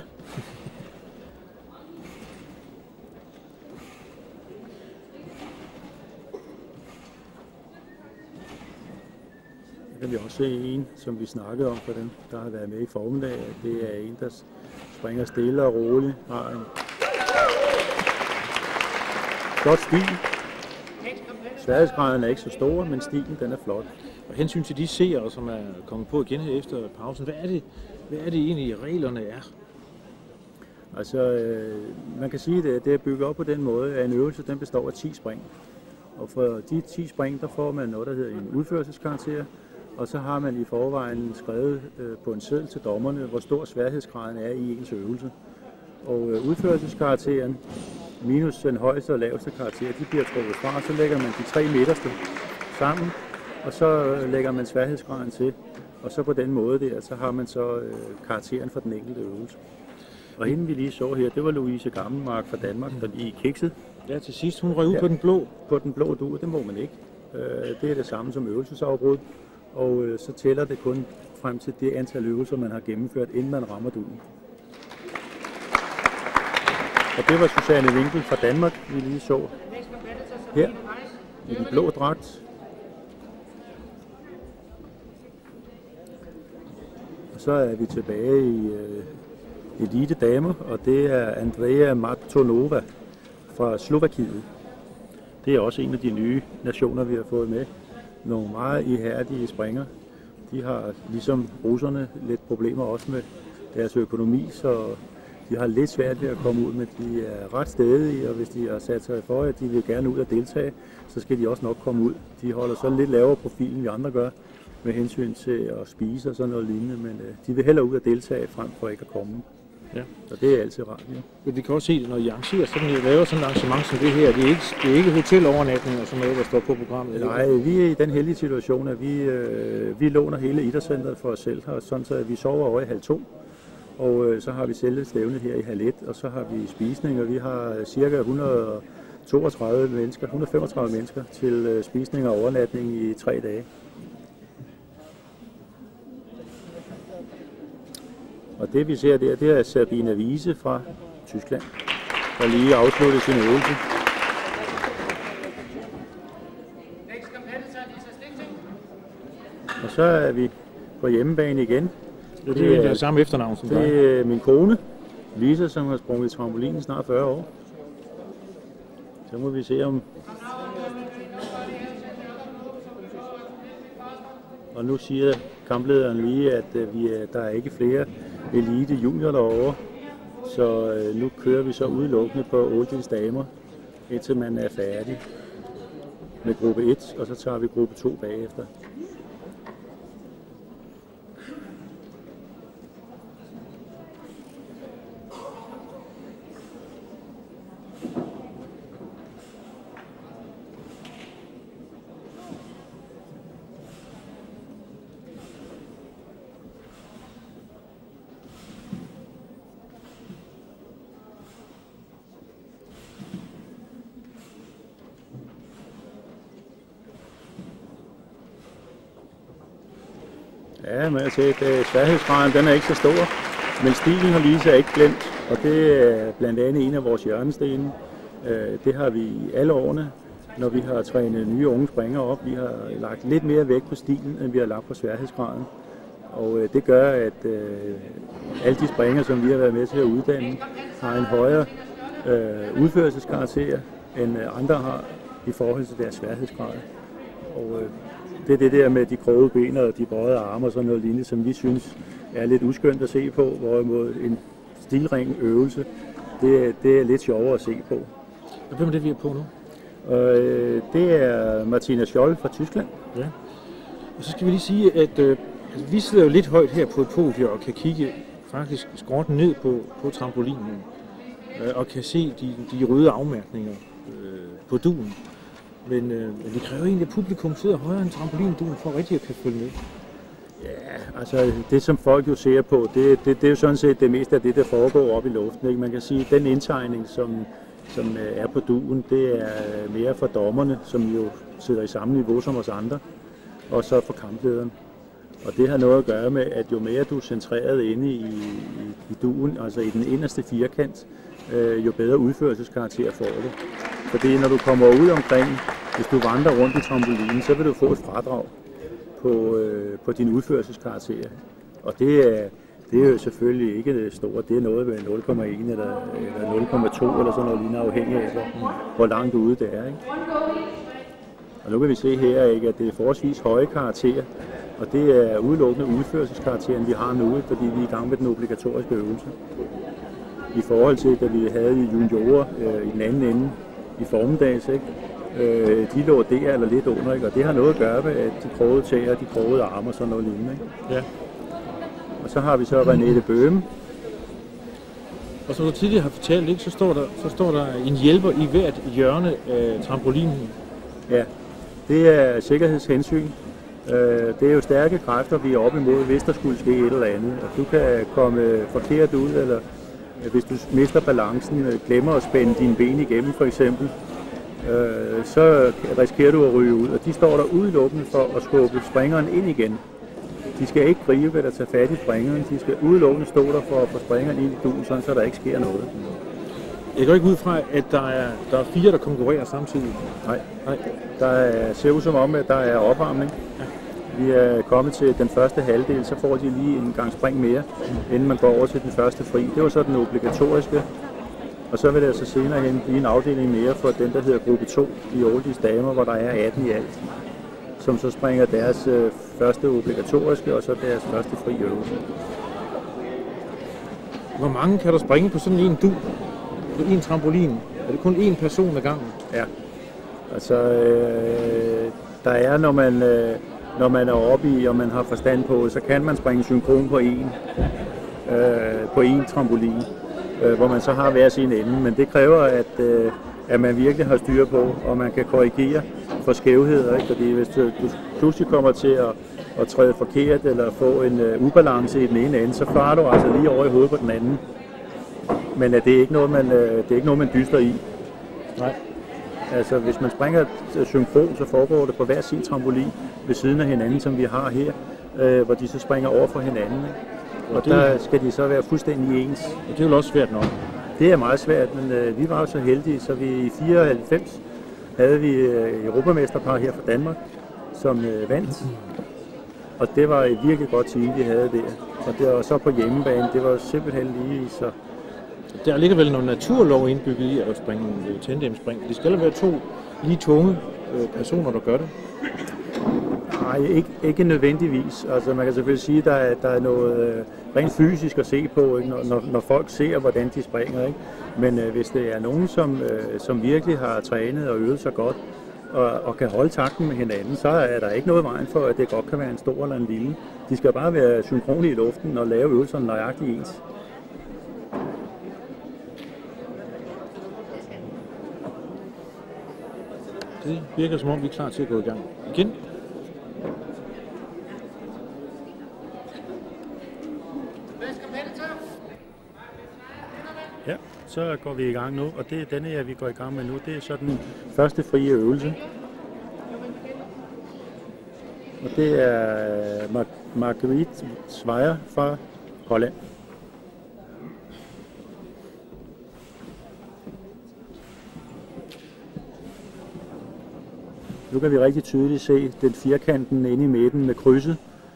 Der kan vi også se en, som vi snakkede om for dem, der har været med i formiddag. Det er en, der springer stille og roligt, har en flot stil. Sværhedsgraden er ikke så stor, men stilen den er flot. Og hensyn til de seere, som er kommet på igen her efter pausen, hvad er det egentlig reglerne er? Altså, man kan sige, at det er bygget op på den måde, at en øvelse den består af 10 spring. Og for de 10 spring, der får man noget, der hedder en udførelseskarakter. Og så har man i forvejen skrevet på en seddel til dommerne, hvor stor sværhedsgraden er i ens øvelse. Og udførelseskarakteren minus den højeste og laveste karakter, de bliver trukket fra, og så lægger man de 3 midterste sammen, og så lægger man sværhedsgraden til. Og så på den måde der, så har man så karakteren for den enkelte øvelse. Og hende vi lige så her, det var Louise Gammelmark fra Danmark, der lige kiksede. Ja, til sidst. Hun røg ud på den blå. På den blå due, det må man ikke. Det er det samme som øvelsesafbrud. og så tæller det kun frem til det antal øvelser, man har gennemført, inden man rammer dugen. Og det var Susanne Winkel fra Danmark, vi lige så her i den blå dragt. Og så er vi tilbage i elite damer, og det er Andrea Martonova fra Slovakiet. Det er også en af de nye nationer, vi har fået med. Nogle meget ihærdige springere. De har ligesom russerne lidt problemer også med deres økonomi, så de har lidt svært ved at komme ud, men de er ret stædige, og hvis de har sat sig for, at de vil gerne ud og deltage, så skal de også nok komme ud. De holder så lidt lavere profil, end vi andre gør, med hensyn til at spise og sådan noget lignende, men de vil hellere ud og deltage, frem for ikke at komme. Ja. Så det er altid rart, ja. Men vi kan også se det, når I arrangerer sådan, I laver sådan et arrangement som det her. Det er ikke hotelovernatninger, som der står på programmet. Nej, vi er i den heldige situation, at vi låner hele idrætscentret for os selv her, sådan så vi sover over i halv 2. Og så har vi selv stævne her i halv 1, og så har vi spisning, og vi har cirka 132 mennesker, 135 mennesker til spisning og overnatning i 3 dage. Og det vi ser der, det er Sabine Wiese fra Tyskland, der lige afsluttede sin øvelse. Og så er vi på hjemmebane igen. Det er samme efternavn som dig. Det er min kone, Lisa, som har sprunget trampolin i snart 40 år. Så må vi se om... Og nu siger kamplederen lige, at der er ikke flere elite junior derovre. Så nu kører vi så udelukkende på oldtids damer, indtil man er færdig med gruppe 1, og så tager vi gruppe 2 bagefter. Ja, men jeg siger, at sværhedsgraden den er ikke så stor, men stilen har Lisa ikke glemt, og det er blandt andet en af vores hjørnesten. Det har vi i alle årene, når vi har trænet nye unge springere op. Vi har lagt lidt mere vægt på stilen, end vi har lagt på sværhedsgraden. Og det gør, at alle de springere, som vi har været med til at uddanne, har en højere udførelseskarakter, end andre har i forhold til deres sværhedsgrad. Og det er det der med de kroge ben og de bøjede arme og sådan noget lignende, som vi synes er lidt uskyndt at se på, hvorimod en stilring øvelse, det er lidt sjovere at se på. Og hvem er det, vi er på nu? Det er Martina Scholl fra Tyskland. Ja. Og så skal vi lige sige, at vi sidder jo lidt højt her på et podie og kan kigge faktisk skråt ned på trampolinen og kan se de røde afmærkninger på duen. Men det kræver egentlig, at publikum sidder højere end trampolinduen for rigtig at kan følge med. Ja, altså det som folk jo ser på, det er jo sådan set det meste af det, der foregår op i luften. Ikke? Man kan sige, at den indtegning, som er på duen, det er mere for dommerne, som jo sidder i samme niveau som os andre, og så for kamplederen. Og det har noget at gøre med, at jo mere du er centreret inde i duen, altså i den inderste firkant, jo bedre udførelseskarakter får du. Fordi når du kommer ud omkring, hvis du vandrer rundt i trampolinen, så vil du få et fradrag på din udførelseskarakter. Og det er jo selvfølgelig ikke stort. Det er noget med 0,1 eller 0,2 eller sådan noget lignende, afhængig af hvor langt ude det er. Ikke? Og nu kan vi se her, ikke, at det er forholdsvis høje karakterer, og det er udelukkende udførelseskarakteren, vi har nu, fordi vi er i gang med den obligatoriske øvelse. I forhold til, da vi havde i juniorer i den anden ende i formiddags, ikke? De lå der eller lidt under, ikke? Og det har noget at gøre med, at de krogede tæer, de krogede arme og sådan noget lignende. Ikke? Ja. Og så har vi så Renate Bøhme. Og som du tidligere har fortalt, ikke, så står der en hjælper i hvert hjørne af trampolinen. Ja, det er sikkerhedshensyn. Det er jo stærke kræfter, vi er oppe imod, hvis der skulle ske et eller andet. Og du kan komme forkert ud, eller hvis du mister balancen, glemmer at spænde dine ben igennem for eksempel, så risikerer du at ryge ud, og de står der udelukkende for at skubbe springeren ind igen. De skal ikke gribe eller tage fat i springeren, de skal udelukkende stå der for at få springeren ind i duen, sådan så der ikke sker noget. Jeg går ikke ud fra, at der er 4, der konkurrerer samtidig. Nej. Der ser ud som om, at der er opvarmning. Vi er kommet til den første halvdel, så får de lige en gang spring mere, inden man går over til den første fri. Det var så den obligatoriske. Og så vil der så senere hen blive en afdeling mere for den, der hedder gruppe 2 i oldies damer, hvor der er 18 i alt, som så springer deres første obligatoriske og så deres første fri øvelse. Hvor mange kan der springe på sådan en du? På en trampolin? Er det kun én person ad gangen? Ja. Altså, der er, når man er oppe i, og man har forstand på, så kan man springe synkron på en trampolin, hvor man så har hver sin ende. Men det kræver, at man virkelig har styr på, og man kan korrigere for skævheder. Ikke? Fordi hvis du pludselig kommer til at træde forkert, eller få en ubalance i den ene ende, så farer du altså lige over i hovedet på den anden. Men det er ikke noget, man dyster i. Nej. Altså, hvis man springer synkron, så foregår det på hver sin trampolin ved siden af hinanden, som vi har her, hvor de så springer over for hinanden. Ikke? Og der skal de så være fuldstændig ens. Og det er jo også svært nok. Det er meget svært, men vi var jo så heldige, så vi i 94 havde vi europamesterpar her fra Danmark, som vandt. Og det var et virkelig godt team, vi havde der. Og det var så på hjemmebane, det var simpelthen lige så... Der ligger vel nogle naturlov indbygget i at springe tandemspring. Det skal være 2 lige tunge personer, der gør det. Nej, ikke nødvendigvis. Altså man kan selvfølgelig sige, at der er noget rent fysisk at se på, ikke? Når folk ser, hvordan de springer. Ikke? Men hvis det er nogen, som virkelig har trænet og øvet sig godt, og kan holde takten med hinanden, så er der ikke noget vejen for, at det godt kan være en stor eller en lille. De skal bare være synkrone i luften og lave øvelserne nøjagtigt ens. Det virker som om, vi er klar til at gå i gang igen. Ja, så går vi i gang nu, og det er denne her, vi går i gang med nu. Det er så den første frie øvelse. Og det er Marguerite Zweier fra Holland. Nu kan vi rigtig tydeligt se den firkanten inde i midten med krydset.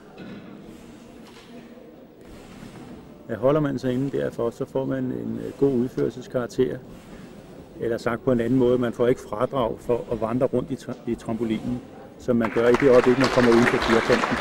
Holder man sig inde derfor, så får man en god udførelseskarakter. Eller sagt på en anden måde, man får ikke fradrag for at vandre rundt i trampolinen, som man gør i det øjeblik, man kommer uden for firkanten.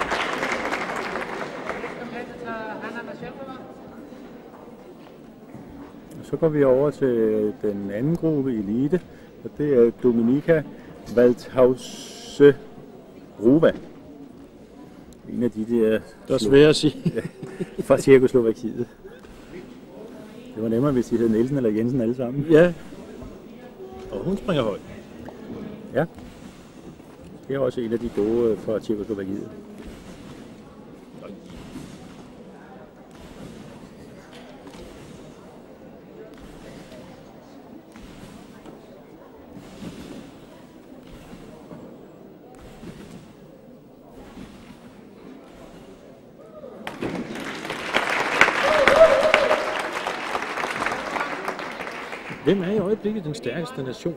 Og så går vi over til den anden gruppe, Elite, og det er Dominika Waldhause Ruva. En af de der... Det er svært at sige. Fra Tjekkoslovakiet. Det var nemmere, hvis de hed Nielsen eller Jensen alle sammen. Ja. Og hun springer højt. Ja. Det er også en af de gode fra Tjekkoslovakiet. Hvem er i øjeblikket den stærkeste nation?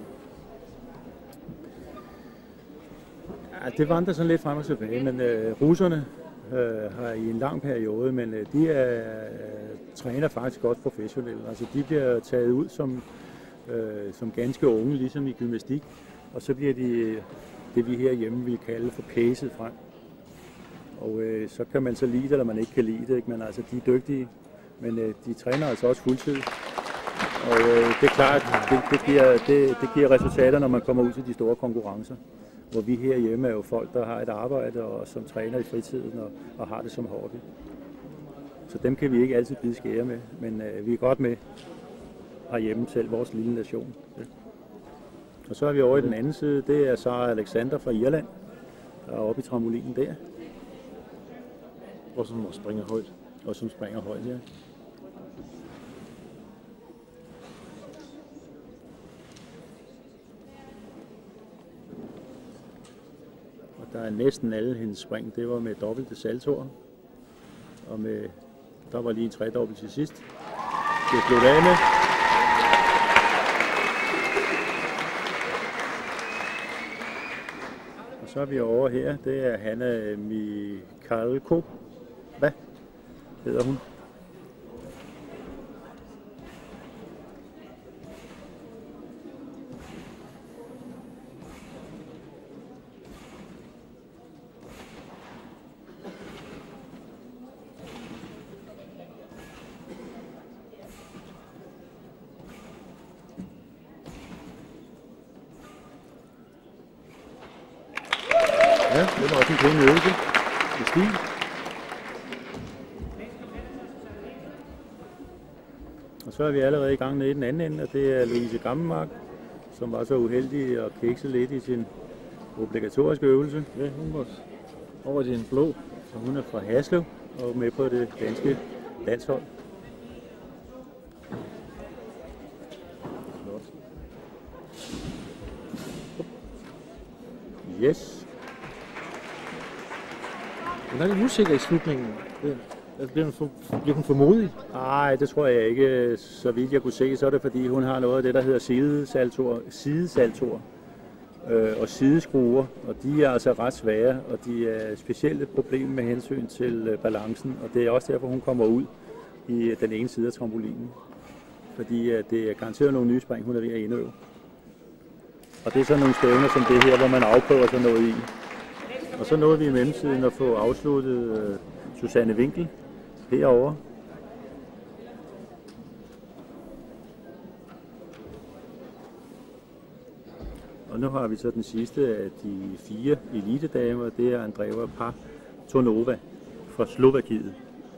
Ja, det vandrer sådan lidt frem og tilbage, men russerne har i en lang periode, men de træner faktisk godt professionelt. Altså de bliver taget ud som ganske unge, ligesom i gymnastik, og så bliver de det, vi herhjemme vil kalde for pacet frem. Og så kan man så lide det, eller man ikke kan lide det, ikke? Men altså de er dygtige, men de træner altså også fuldtid. Og det er klart, det giver resultater, når man kommer ud til de store konkurrencer. Hvor vi herhjemme er jo folk, der har et arbejde og som træner i fritiden og har det som hobby. Så dem kan vi ikke altid bide skære med, men vi er godt med herhjemme selv, vores lille nation. Ja. Og så er vi over i den anden side, det er Sara Alexander fra Irland, der er oppe i trampolinen der. Og som springer højt. Og som springer højt, ja. Og der er næsten alle hendes spring, det var med dobbelte saltoer. Og der var lige en tredobbelt til sidst. Det blev af med. Og så er vi over her, det er Hanna Mikhalko. Hvad hedder hun? Ja, det var også en pæn øvelse med stil. Og så er vi allerede i gang nede i den anden ende, og det er Louise Gammelmark, som var så uheldig at kikse lidt i sin obligatoriske øvelse. Ja, hun var over i den blå. Så hun er fra Haslev og med på det danske landshold. Flot. Yes. Hun er lidt usikker i slutningen. Bliver hun for modig? Nej, det tror jeg ikke. Så vidt jeg kunne se, så er det fordi hun har noget af det, der hedder sidesaltoer og sideskruer. Og de er altså ret svære, og de er specielt et problem med hensyn til balancen. Og det er også derfor, hun kommer ud i den ene side af trampolinen. Fordi det er garanteret nogle nye spring, hun er ved at indøve. Og det er sådan nogle stævner som det her, hvor man afprøver sig noget i. Og så nåede vi i mellemtiden at få afsluttet Susanne Winkel herovre. Og nu har vi så den sidste af de 4 elitedamer, det er Andreeva Partonova fra Slovakiet.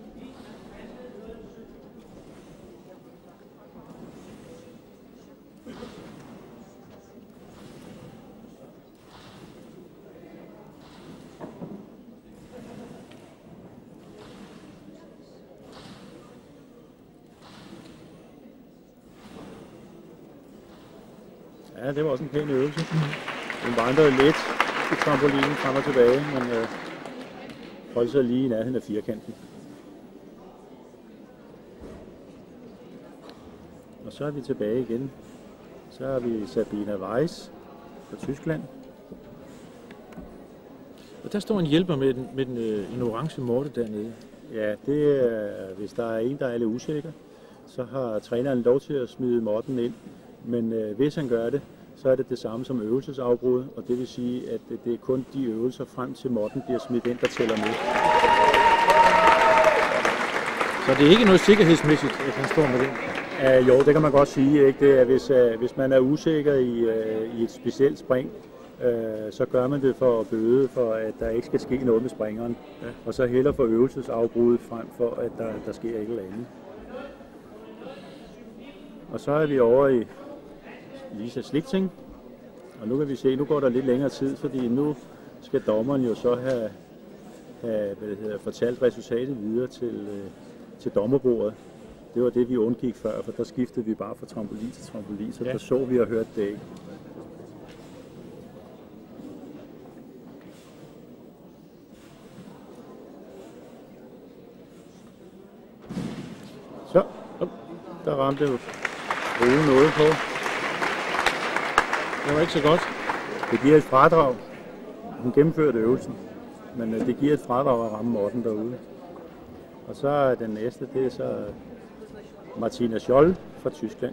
Ja, det var også en pæn øvelse. Den vandrede lidt i trampolinen frem og tilbage, men holdt sig lige i nærheden af firkanten. Og så er vi tilbage igen. Så har vi Sabina Weiss fra Tyskland. Og der står en hjælper med en orange måtte dernede. Ja, det er, hvis der er en, der er lidt usikker, så har træneren lov til at smide måtten ind. Men hvis han gør det, så er det det samme som øvelsesafbrud, og det vil sige, at det er kun de øvelser frem til måtten bliver smidt ind, der tæller med. Så det er ikke noget sikkerhedsmæssigt, at han står med den? Jo, det kan man godt sige. Ikke? Det er, hvis man er usikker i et specielt spring, så gør man det for at bøde, for at der ikke skal ske noget med springeren. Ja. Og så hellere for øvelsesafbrud frem for, at der sker et eller andet. Og så er vi over i Lisa Slichting, og nu kan vi se, nu går der lidt længere tid, fordi nu skal dommeren jo så have fortalt resultatet videre til dommerbordet. Det var det, vi undgik før, for der skiftede vi bare fra trampolin til trampolin, så der så vi og hørte det ikke. Så, der ramte jo noget på. Det var ikke så godt. Det giver et fradrag. Hun gennemførte øvelsen, men det giver et fradrag at ramme måtten derude. Og så er den næste, det er så Martina Scholl fra Tyskland.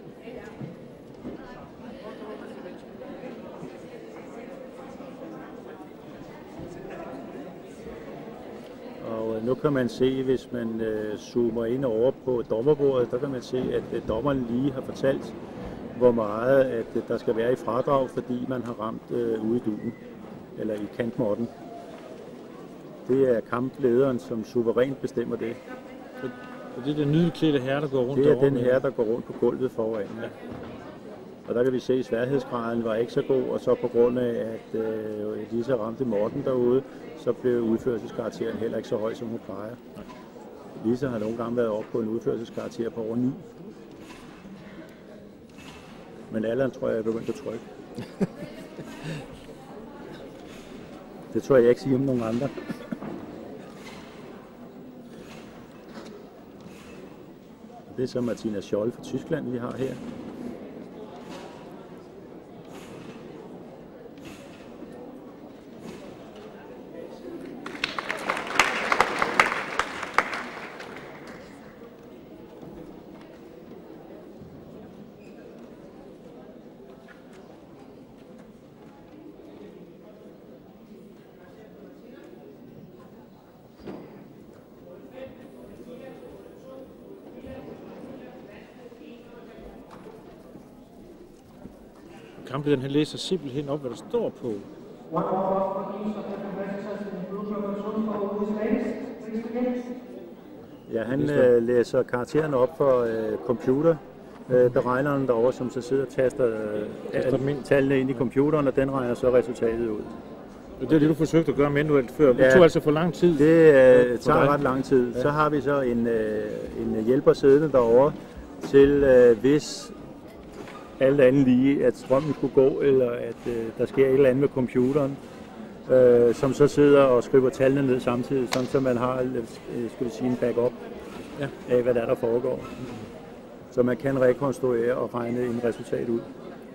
Og nu kan man se, hvis man zoomer ind over på dommerbordet, der kan man se, at dommeren lige har fortalt, hvor meget at der skal være i fradrag, fordi man har ramt ude i duen, eller i kantmåtten. Det er kamplederen, som suverænt bestemmer det. Og det er den nydeklædte herre, der går rundt derovre? Det er den herre, der går rundt på gulvet foran. Ja. Og der kan vi se, at sværhedsgraden var ikke så god, og så på grund af, at Lisa ramte måtten derude, så blev udførelseskarakteren heller ikke så høj, som hun plejer. Lisa har nogle gange været oppe på en udførelseskarakter på over 9. Men alderen tror jeg er begyndt at trykke. Det tror jeg ikke sige om nogen andre. Det er så Martina Scholl fra Tyskland, vi har her. Kamplederen han læser simpelthen op, hvad der står på. Ja, han læser karaktererne op for computerberegneren derovre, som så sidder og taster tallene ind i computeren, og den regner så resultatet ud. Og det er det, du forsøgte at gøre manuelt før. Det tog altså for lang tid. Det tager ret lang tid. Ja. Så har vi så en hjælper siddende derovre til, hvis alt andet lige, at strømmen skulle gå, eller at der sker et eller andet med computeren, som så sidder og skriver tallene ned samtidig, sådan så man har skal vi sige, en backup af, hvad der foregår. Så man kan rekonstruere og regne en resultat ud.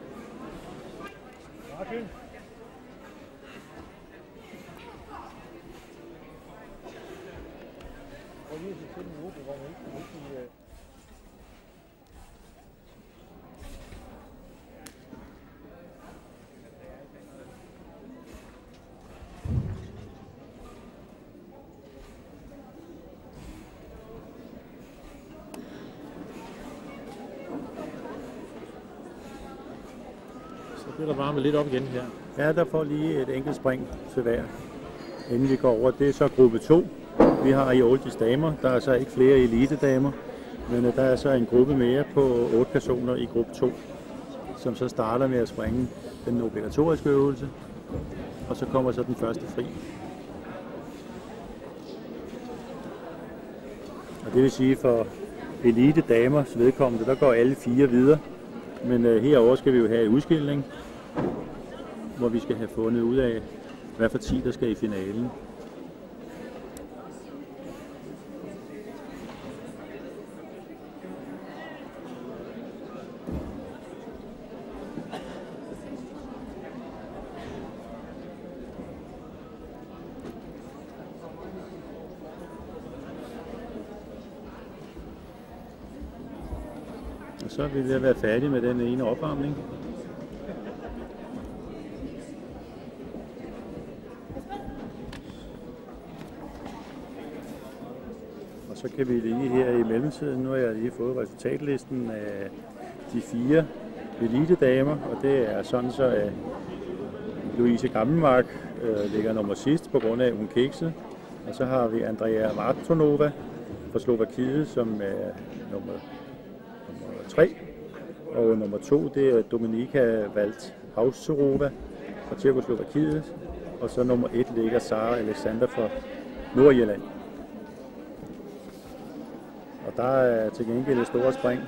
Så bliver der varmet lidt op igen her. Ja, der får lige et enkelt spring til hver, inden vi går over. Det er så gruppe 2. Vi har i Oldies damer. Der er så ikke flere elite-damer, men der er så en gruppe mere på 8 personer i gruppe 2, som så starter med at springe den obligatoriske øvelse, og så kommer så den første fri. Og det vil sige, for elite-damers vedkommende, der går alle 4 videre, men herover skal vi jo have udskilning, hvor vi skal have fundet ud af, hvad for 10 der skal i finalen. Og så er vi ved at være færdige med den ene opvarmning. Og så kan vi lige her i mellemtiden, nu har jeg lige fået resultatlisten af de 4 elite-damer, og det er sådan så, at Louise Gammelmark ligger nummer sidst på grund af, at hun kiksede. Og så har vi Andrea Martonova fra Slovakiet, som er nummer 3. Og nummer 2, det er Dominika Valthausserova fra Tjekkoslovakiet. Og så nummer 1 ligger Sara Alexander fra Nordirland. Og der er til gengæld et stort spring.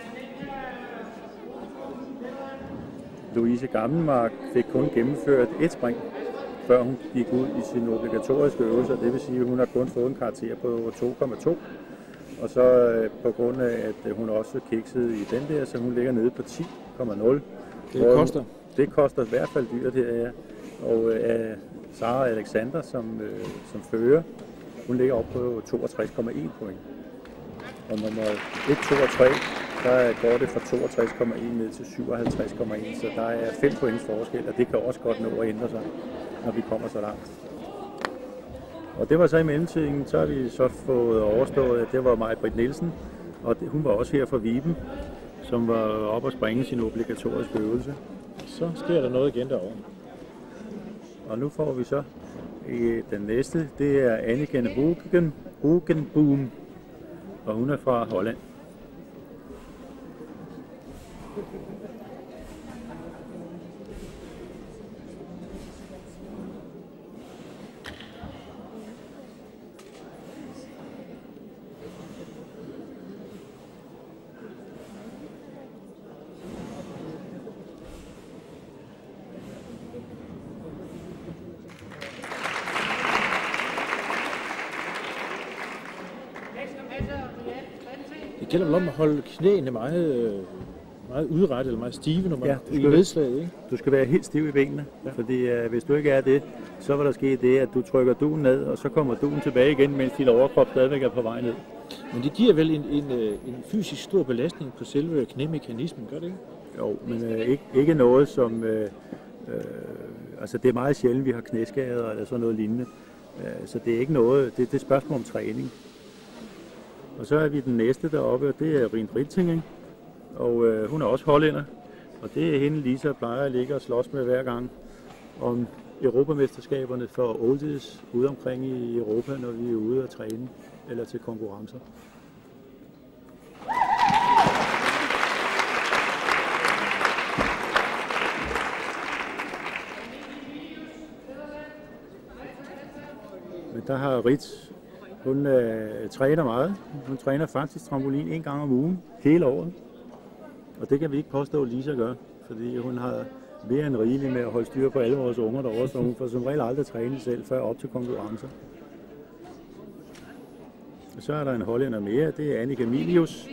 Louise Gammelmark fik kun gennemført et spring, før hun gik ud i sin obligatoriske øvelse. Det vil sige, at hun har kun fået en karakter på 2,2. Og så på grund af, at hun også kiksede i den der, så hun ligger nede på 10,0. Det koster i hvert fald dyrt her, ja. Og Sara Alexander, som fører, hun ligger op på 62,1 point. Og nummer 1, 2 og 3, der går det fra 62,1 ned til 57,1, så der er 5 points forskel, og det kan også godt nå at ændre sig, når vi kommer så langt. Og det var så i mellemtiden, så har vi så fået overstået, at det var Maj-Britt Nielsen, og hun var også her fra Viben, som var oppe og springe sin obligatoriske øvelse. Så sker der noget igen derovre. Og nu får vi så den næste, det er Anniken Hogenboom, og hun er fra Holland. gælder vel om at holde knæene meget udrettet eller meget stive, når man er i nedslaget, ikke? Du skal være helt stiv i benene, fordi hvis du ikke er det, så vil der ske det, at du trykker duen ned, og så kommer duen tilbage igen, mens din overkrop stadigvæk er på vej ned. Men det giver vel en fysisk stor belastning på selve knæmekanismen, gør det ikke? Jo, men ikke noget som... altså det er meget sjældent, vi har knæskader eller sådan noget lignende. Så det er ikke noget, det er et spørgsmål om træning. Og så er vi den næste deroppe, og det er Rin Ritting, og hun er også hollænder. Og det er hende, Lisa plejer at ligge og slås med hver gang om europamesterskaberne for oldies ude omkring i Europa, når vi er ude at træne eller til konkurrencer. Men der har Rit, hun træner meget. Hun træner faktisk trampolin 1 gang om ugen, hele året. Og det kan vi ikke påstå, at Lisa gør, fordi hun har mere end rigeligt med at holde styr på alle vores unger derovre, så hun får som regel aldrig trænet selv før op til konkurrencer. Og så er der en hollænder mere, det er Annika Milius.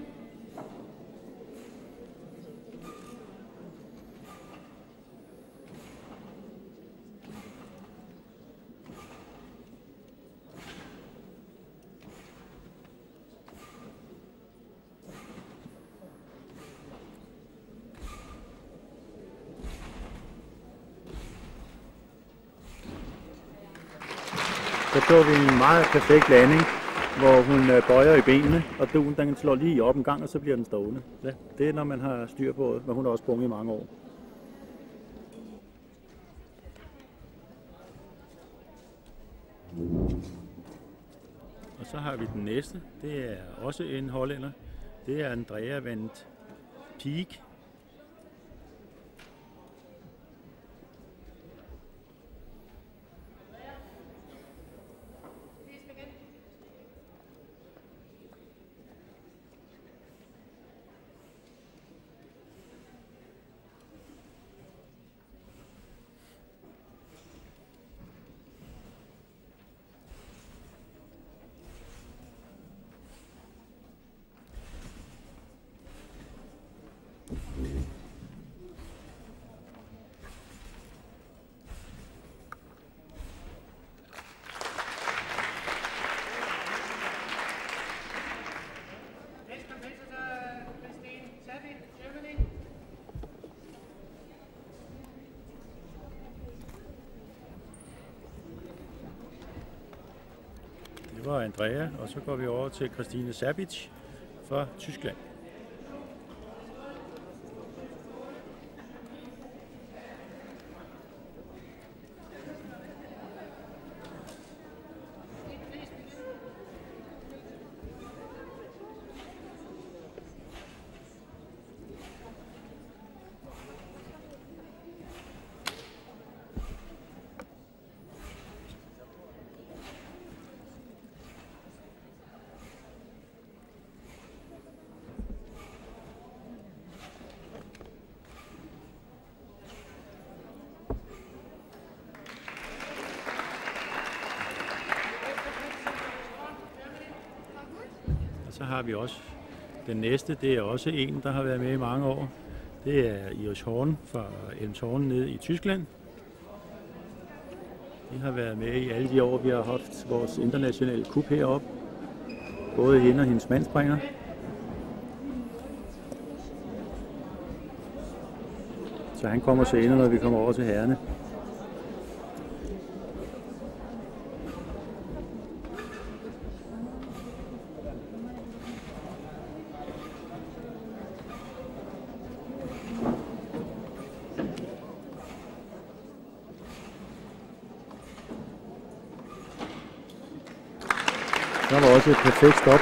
Så får vi en meget perfekt landing, hvor hun bøjer i benene, og duen den slår lige op en gang, og så bliver den stående. Ja, det er, når man har styr på det, men hun har også sprunget i mange år. Og så har vi den næste. Det er også en hollænder. Det er Andrea Vandt Peak. Det var Andrea, og så går vi over til Christine Sabic fra Tyskland. Så har vi også den næste, det er også en, der har været med i mange år. Det er Iris Horn fra Elmshorn nede i Tyskland. De har været med i alle de år, vi har haft vores internationale cup heroppe. Både hende og hendes mand springer. Så han kommer senere, når vi kommer over til herrerne. Der var også et perfekt stop.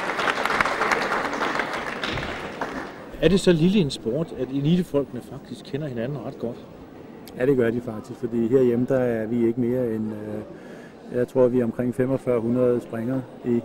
Er det så lille en sport, at elitefolkene faktisk kender hinanden ret godt? Ja, det gør de faktisk, fordi herhjemme der er vi ikke mere end, jeg tror vi er omkring 4500 springere i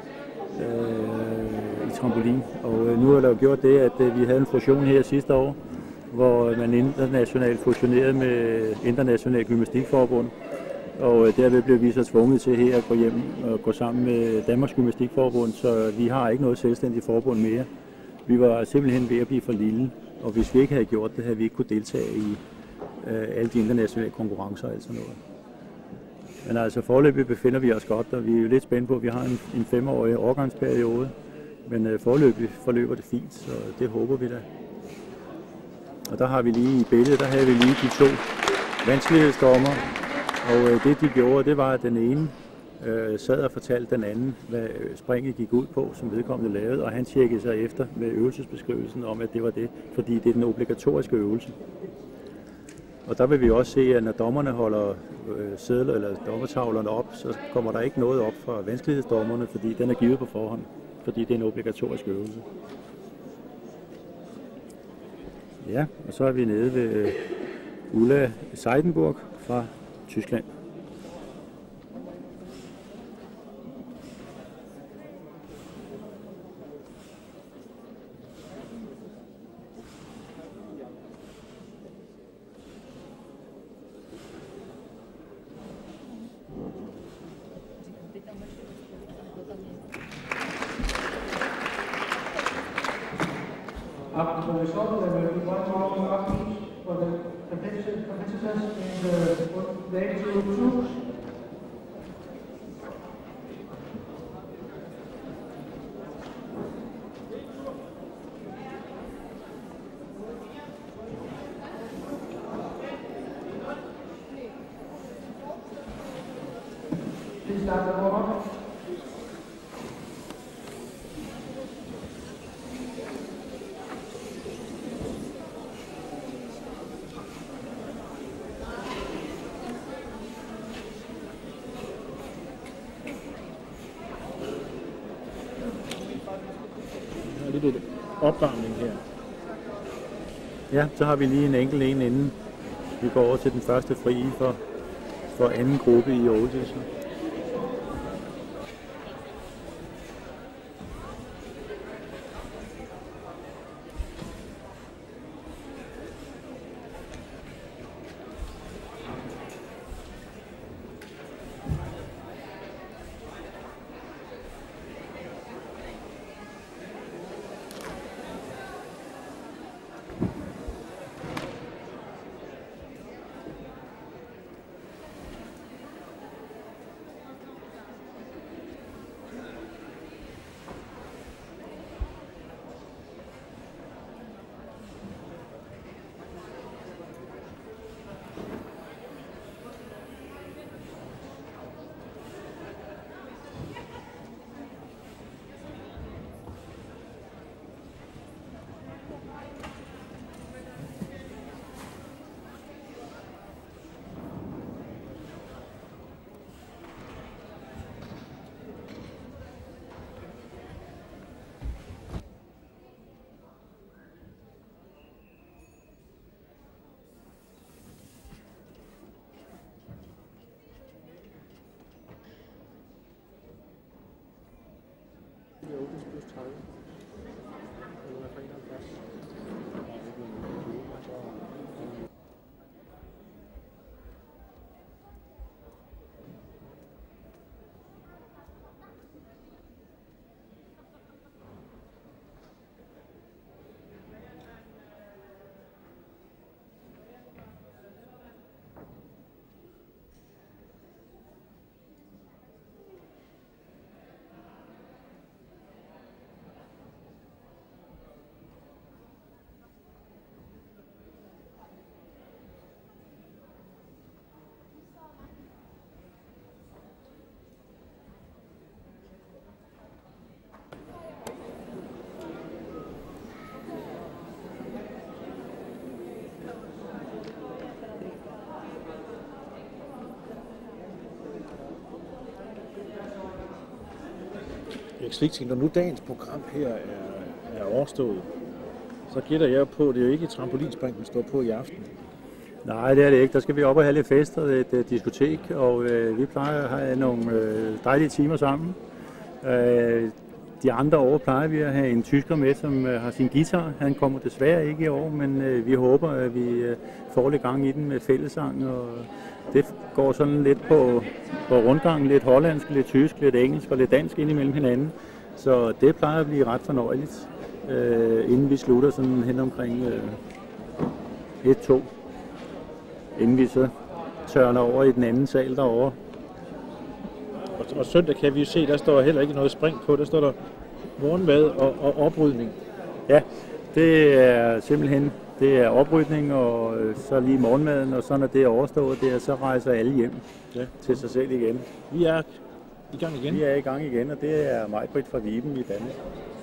trampolin. Og nu er der jo gjort det, at vi havde en fusion her sidste år, hvor man internationalt fusionerede med International Gymnastikforbund. og derved blev vi så tvunget til her at gå hjem og gå sammen med Danmarks Gymnastikforbund, så vi har ikke noget selvstændigt forbund mere. Vi var simpelthen ved at blive for lille, og hvis vi ikke havde gjort det, havde vi ikke kunne deltage i alle de internationale konkurrencer og alt sådan noget. Men altså foreløbig befinder vi os godt, og vi er jo lidt spændte på, at vi har en 5-årig overgangsperiode, men foreløbig forløber det fint, så det håber vi da. Og der har vi lige i billedet, der havde vi lige de 2 vanskelighedsdommer, og det de gjorde, det var, at den ene sad og fortalte den anden, hvad springet gik ud på, som vedkommende lavede, og han tjekkede sig efter med øvelsesbeskrivelsen om, at det var det, fordi det er den obligatoriske øvelse. Og der vil vi også se, at når dommerne holder sedler eller dommertavlerne op, så kommer der ikke noget op fra vanskelighedsdommerne, fordi den er givet på forhånd, fordi det er en obligatorisk øvelse. Ja, og så er vi nede ved Ulla Seidenburg fra Tyskland. After the result, there will be 1 more upbeat for the competitors in the actual twos. Please start the warm-up. Lidt opvarmning her. Ja, så har vi lige en enkelt en inden vi går over til den første frie for anden gruppe i oldtidsen. Når nu dagens program her er overstået, så gætter jeg på, at det er jo ikke et trampolinspring, man står på i aften. Nej, det er det ikke. Der skal vi op og have lidt fest og et diskotek, og vi plejer at have nogle dejlige timer sammen. De andre år plejer vi at have en tysker med, som har sin guitar. Han kommer desværre ikke i år, men vi håber, at vi får lidt gang i den med fællesang. Og det går sådan lidt på rundgangen, lidt hollandsk, lidt tysk, lidt engelsk og lidt dansk ind imellem hinanden. Så det plejer at blive ret fornøjeligt, inden vi slutter sådan hen omkring 1-2. Inden vi så tørner over i den anden sal derovre. Og søndag kan vi jo se, der står heller ikke noget spring på. Der står der morgenmad og oprydning. Ja, det er simpelthen oprydning og så lige morgenmaden, og så når det er overstået, så rejser alle hjem til sig selv igen. Vi er i gang igen. Vi er i gang igen, og det er Maj-Britt fra Viben i Danmark.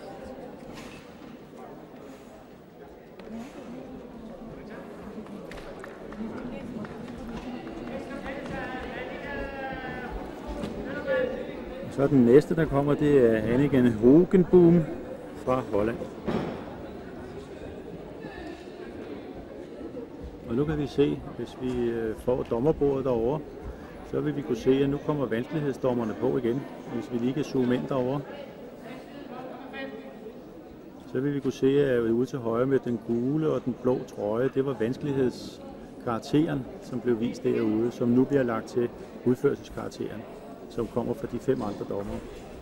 Så den næste, der kommer, det er Anniken Hogenboom fra Holland. Og nu kan vi se, hvis vi får dommerbordet derovre, så vil vi kunne se, at nu kommer vanskelighedsdommerne på igen. Hvis vi lige kan zoome ind derovre, så vil vi kunne se, at ude til højre med den gule og den blå trøje, det var vanskelighedskarakteren, som blev vist derude, som nu bliver lagt til udførelseskarakteren, som kommer fra de 5 andre dommere.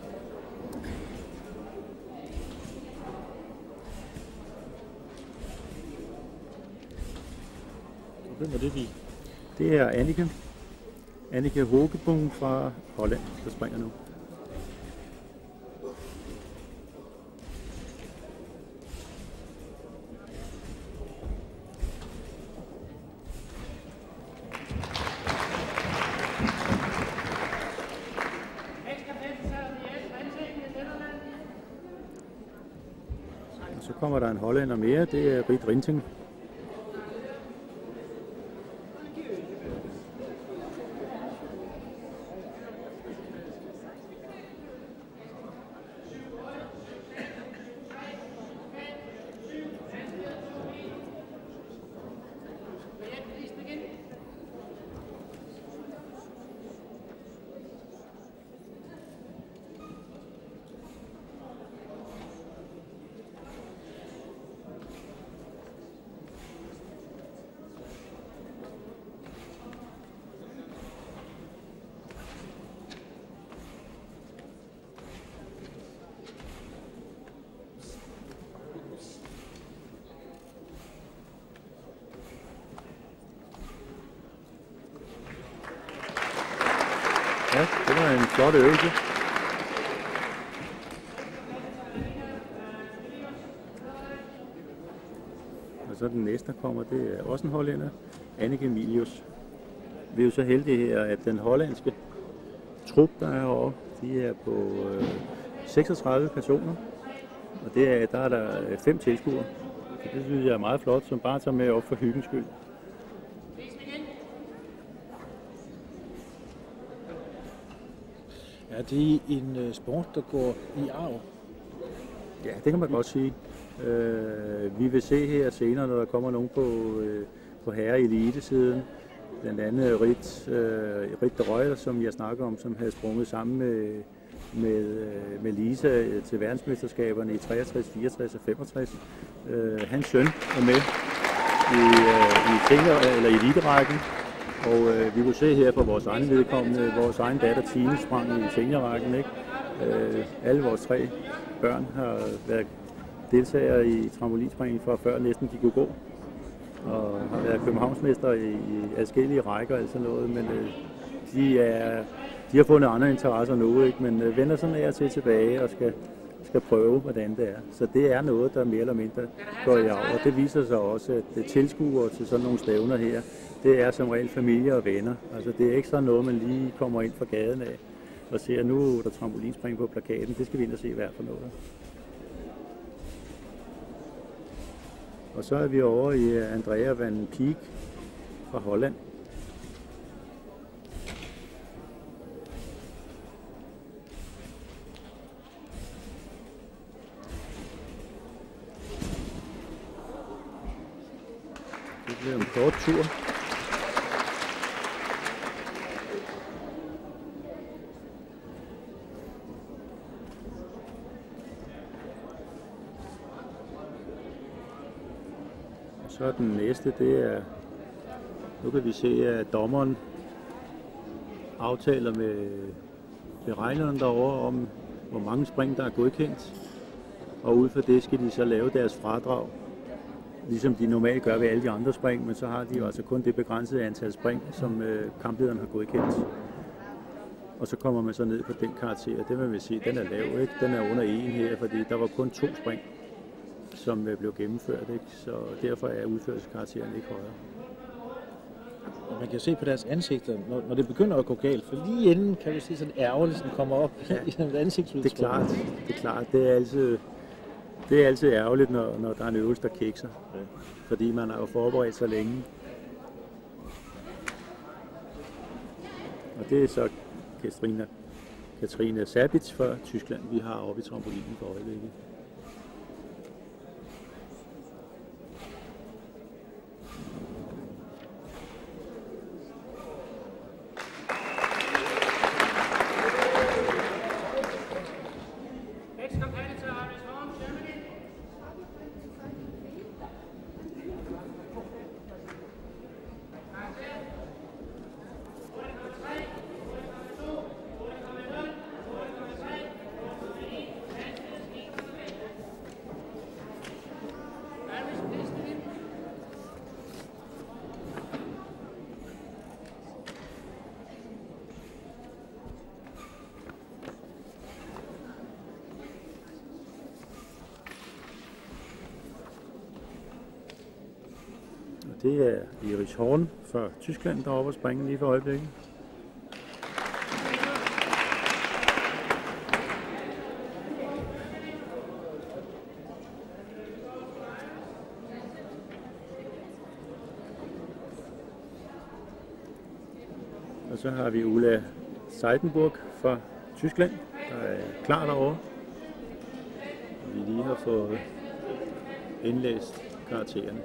Hvem er det, vi? Det er Anniken Hogenboom fra Holland, der springer nu. Og så kommer der en hollænder mere, det er Riet Rinting. Ja, det var en flot øvelse. Og så den næste, der kommer, det er også en hollænder, Anneke Milius. Vi er jo så heldige her, at den hollandske trup, der er herovre, de er på 36 personer. Og der er der 5 tilskuere. Så det synes jeg er meget flot, som bare tager med op for hyggens skyld. Er det en sport, der går i arv? Ja, det kan man godt sige. Vi vil se her senere, når der kommer nogen på herre-elite-siden. Blandt andet Ritt de Reuter, som jeg snakker om, som havde sprunget sammen med Lisa til verdensmesterskaberne i 63, 64 og 65. Hans søn er med i eliterækken. Og vi kunne se her på vores egen vedkommende, vores egen datter Tine sprang i seniorrækken, ikke? Alle vores 3 børn har været deltagere i trampolinspringning fra før næsten de kunne gå. Og har været københavnsmester i adskillige rækker og sådan noget, men de har fundet andre interesser nu, ikke? Men vender sådan af og tilbage og skal prøve, hvordan det er. Så det er noget, der mere eller mindre går i arv, og det viser sig også, at tilskuere til sådan nogle stævner her, det er som regel familie og venner. Altså det er ikke sådan noget, man lige kommer ind fra gaden af og ser, nu er der trampolinspring på plakaten, det skal vi ind og se hvad for noget. Og så er vi over i Andrea van Peek fra Holland. Det bliver en kort tur. så den næste, det er, nu kan vi se, at dommeren aftaler med beregneren derovre om, hvor mange spring, der er godkendt. Og ud fra det skal de så lave deres fradrag, ligesom de normalt gør ved alle de andre spring, men så har de jo altså kun det begrænsede antal spring, som kamplederen har godkendt. Og så kommer man så ned på den karakter. Det vil sige, den er lav, ikke? Den er under 1 her, fordi der var kun 2 spring, som blev gennemført, ikke? Så derfor er udførelsekarakteren ikke højere. Og man kan se på deres ansigter, når det begynder at gå galt, for lige inden kan vi se sådan ærgerligt, som kommer op i sådan et ansigtsudtryk. Det er klart. Det er altid ærgerligt, når der er en øvelse, der kikser. Ja. Fordi man har jo forberedt sig længe. Og det er så Katrine Sabitz fra Tyskland, vi har oppe i trampolinen for øjeblikket. Det er Erich Horn fra Tyskland, der er oppe og springe lige for øjeblikket. Og så har vi Ulla Seidenburg fra Tyskland, der er klar derovre. Vi lige har fået indlæst karaktererne.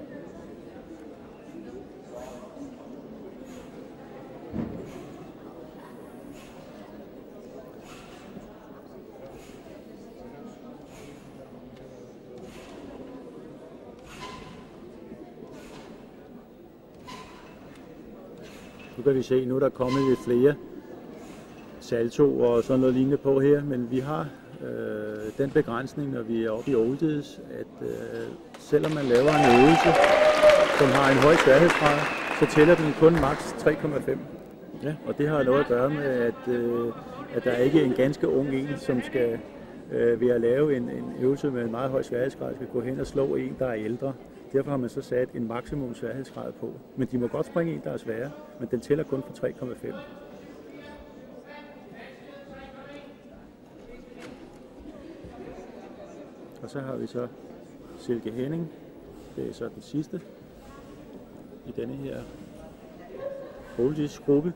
Nu kan vi se, nu er der kommet lidt flere salto og sådan noget lignende på her, men vi har den begrænsning, når vi er oppe i oldies, at selvom man laver en øvelse, som har en høj sværhedsgrad, så tæller den kun maks 3,5. Ja. Og det har noget at gøre med, at der ikke er en ganske ung en, som skal ved at lave en øvelse med en meget høj sværhedsgrad, skal gå hen og slå en, der er ældre. Derfor har man så sat en maksimum sværhedsgrad på. Men de må godt springe en, der er sværere, men den tæller kun for 3,5. Og så har vi så Silke Henning. Det er så den sidste i denne her oldies-gruppe.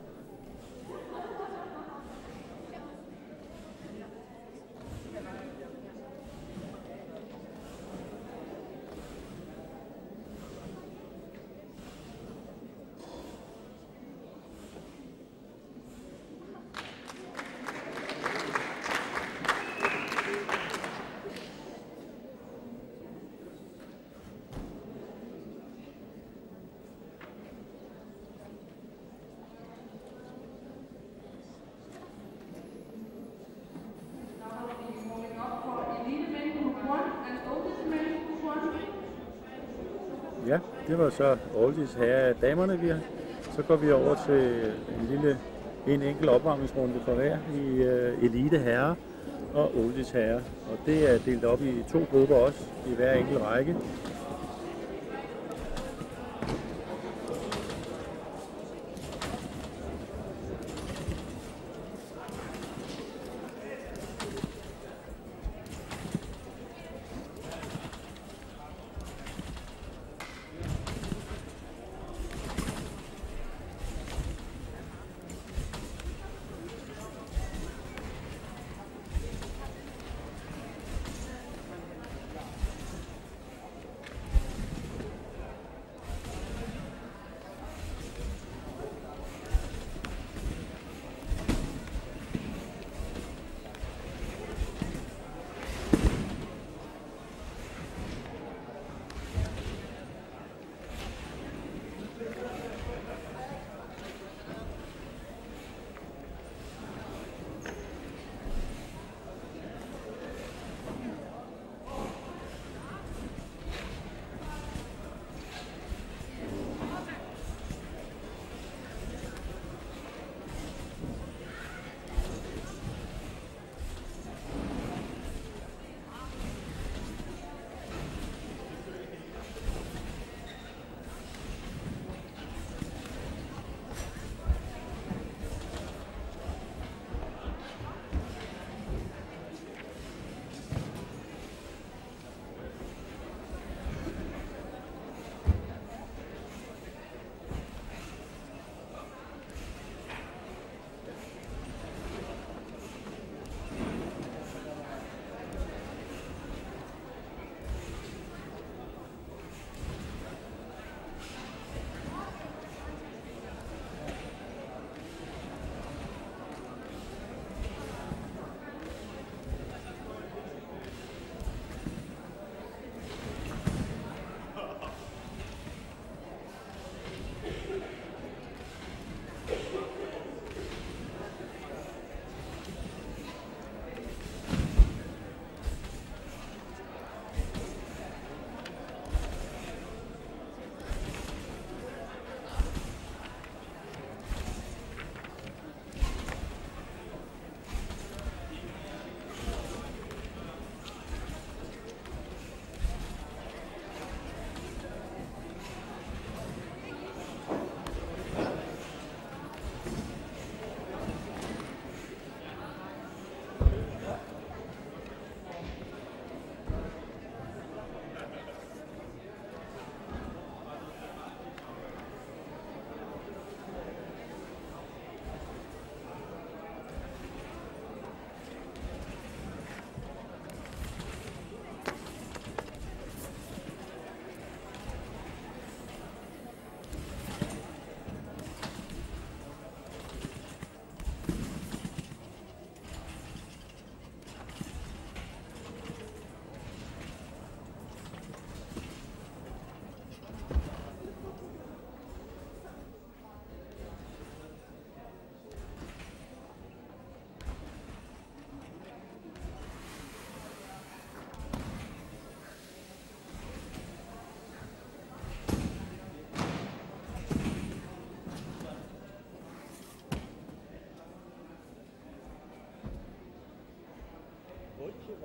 Ja, det var så oldies herre damerne, vi har. Så går vi over til en enkelt opvarmningsrunde for hver i elite herre og oldies herre. Og det er delt op i 2 grupper også, i hver enkelt række.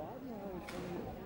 Australien habe ich von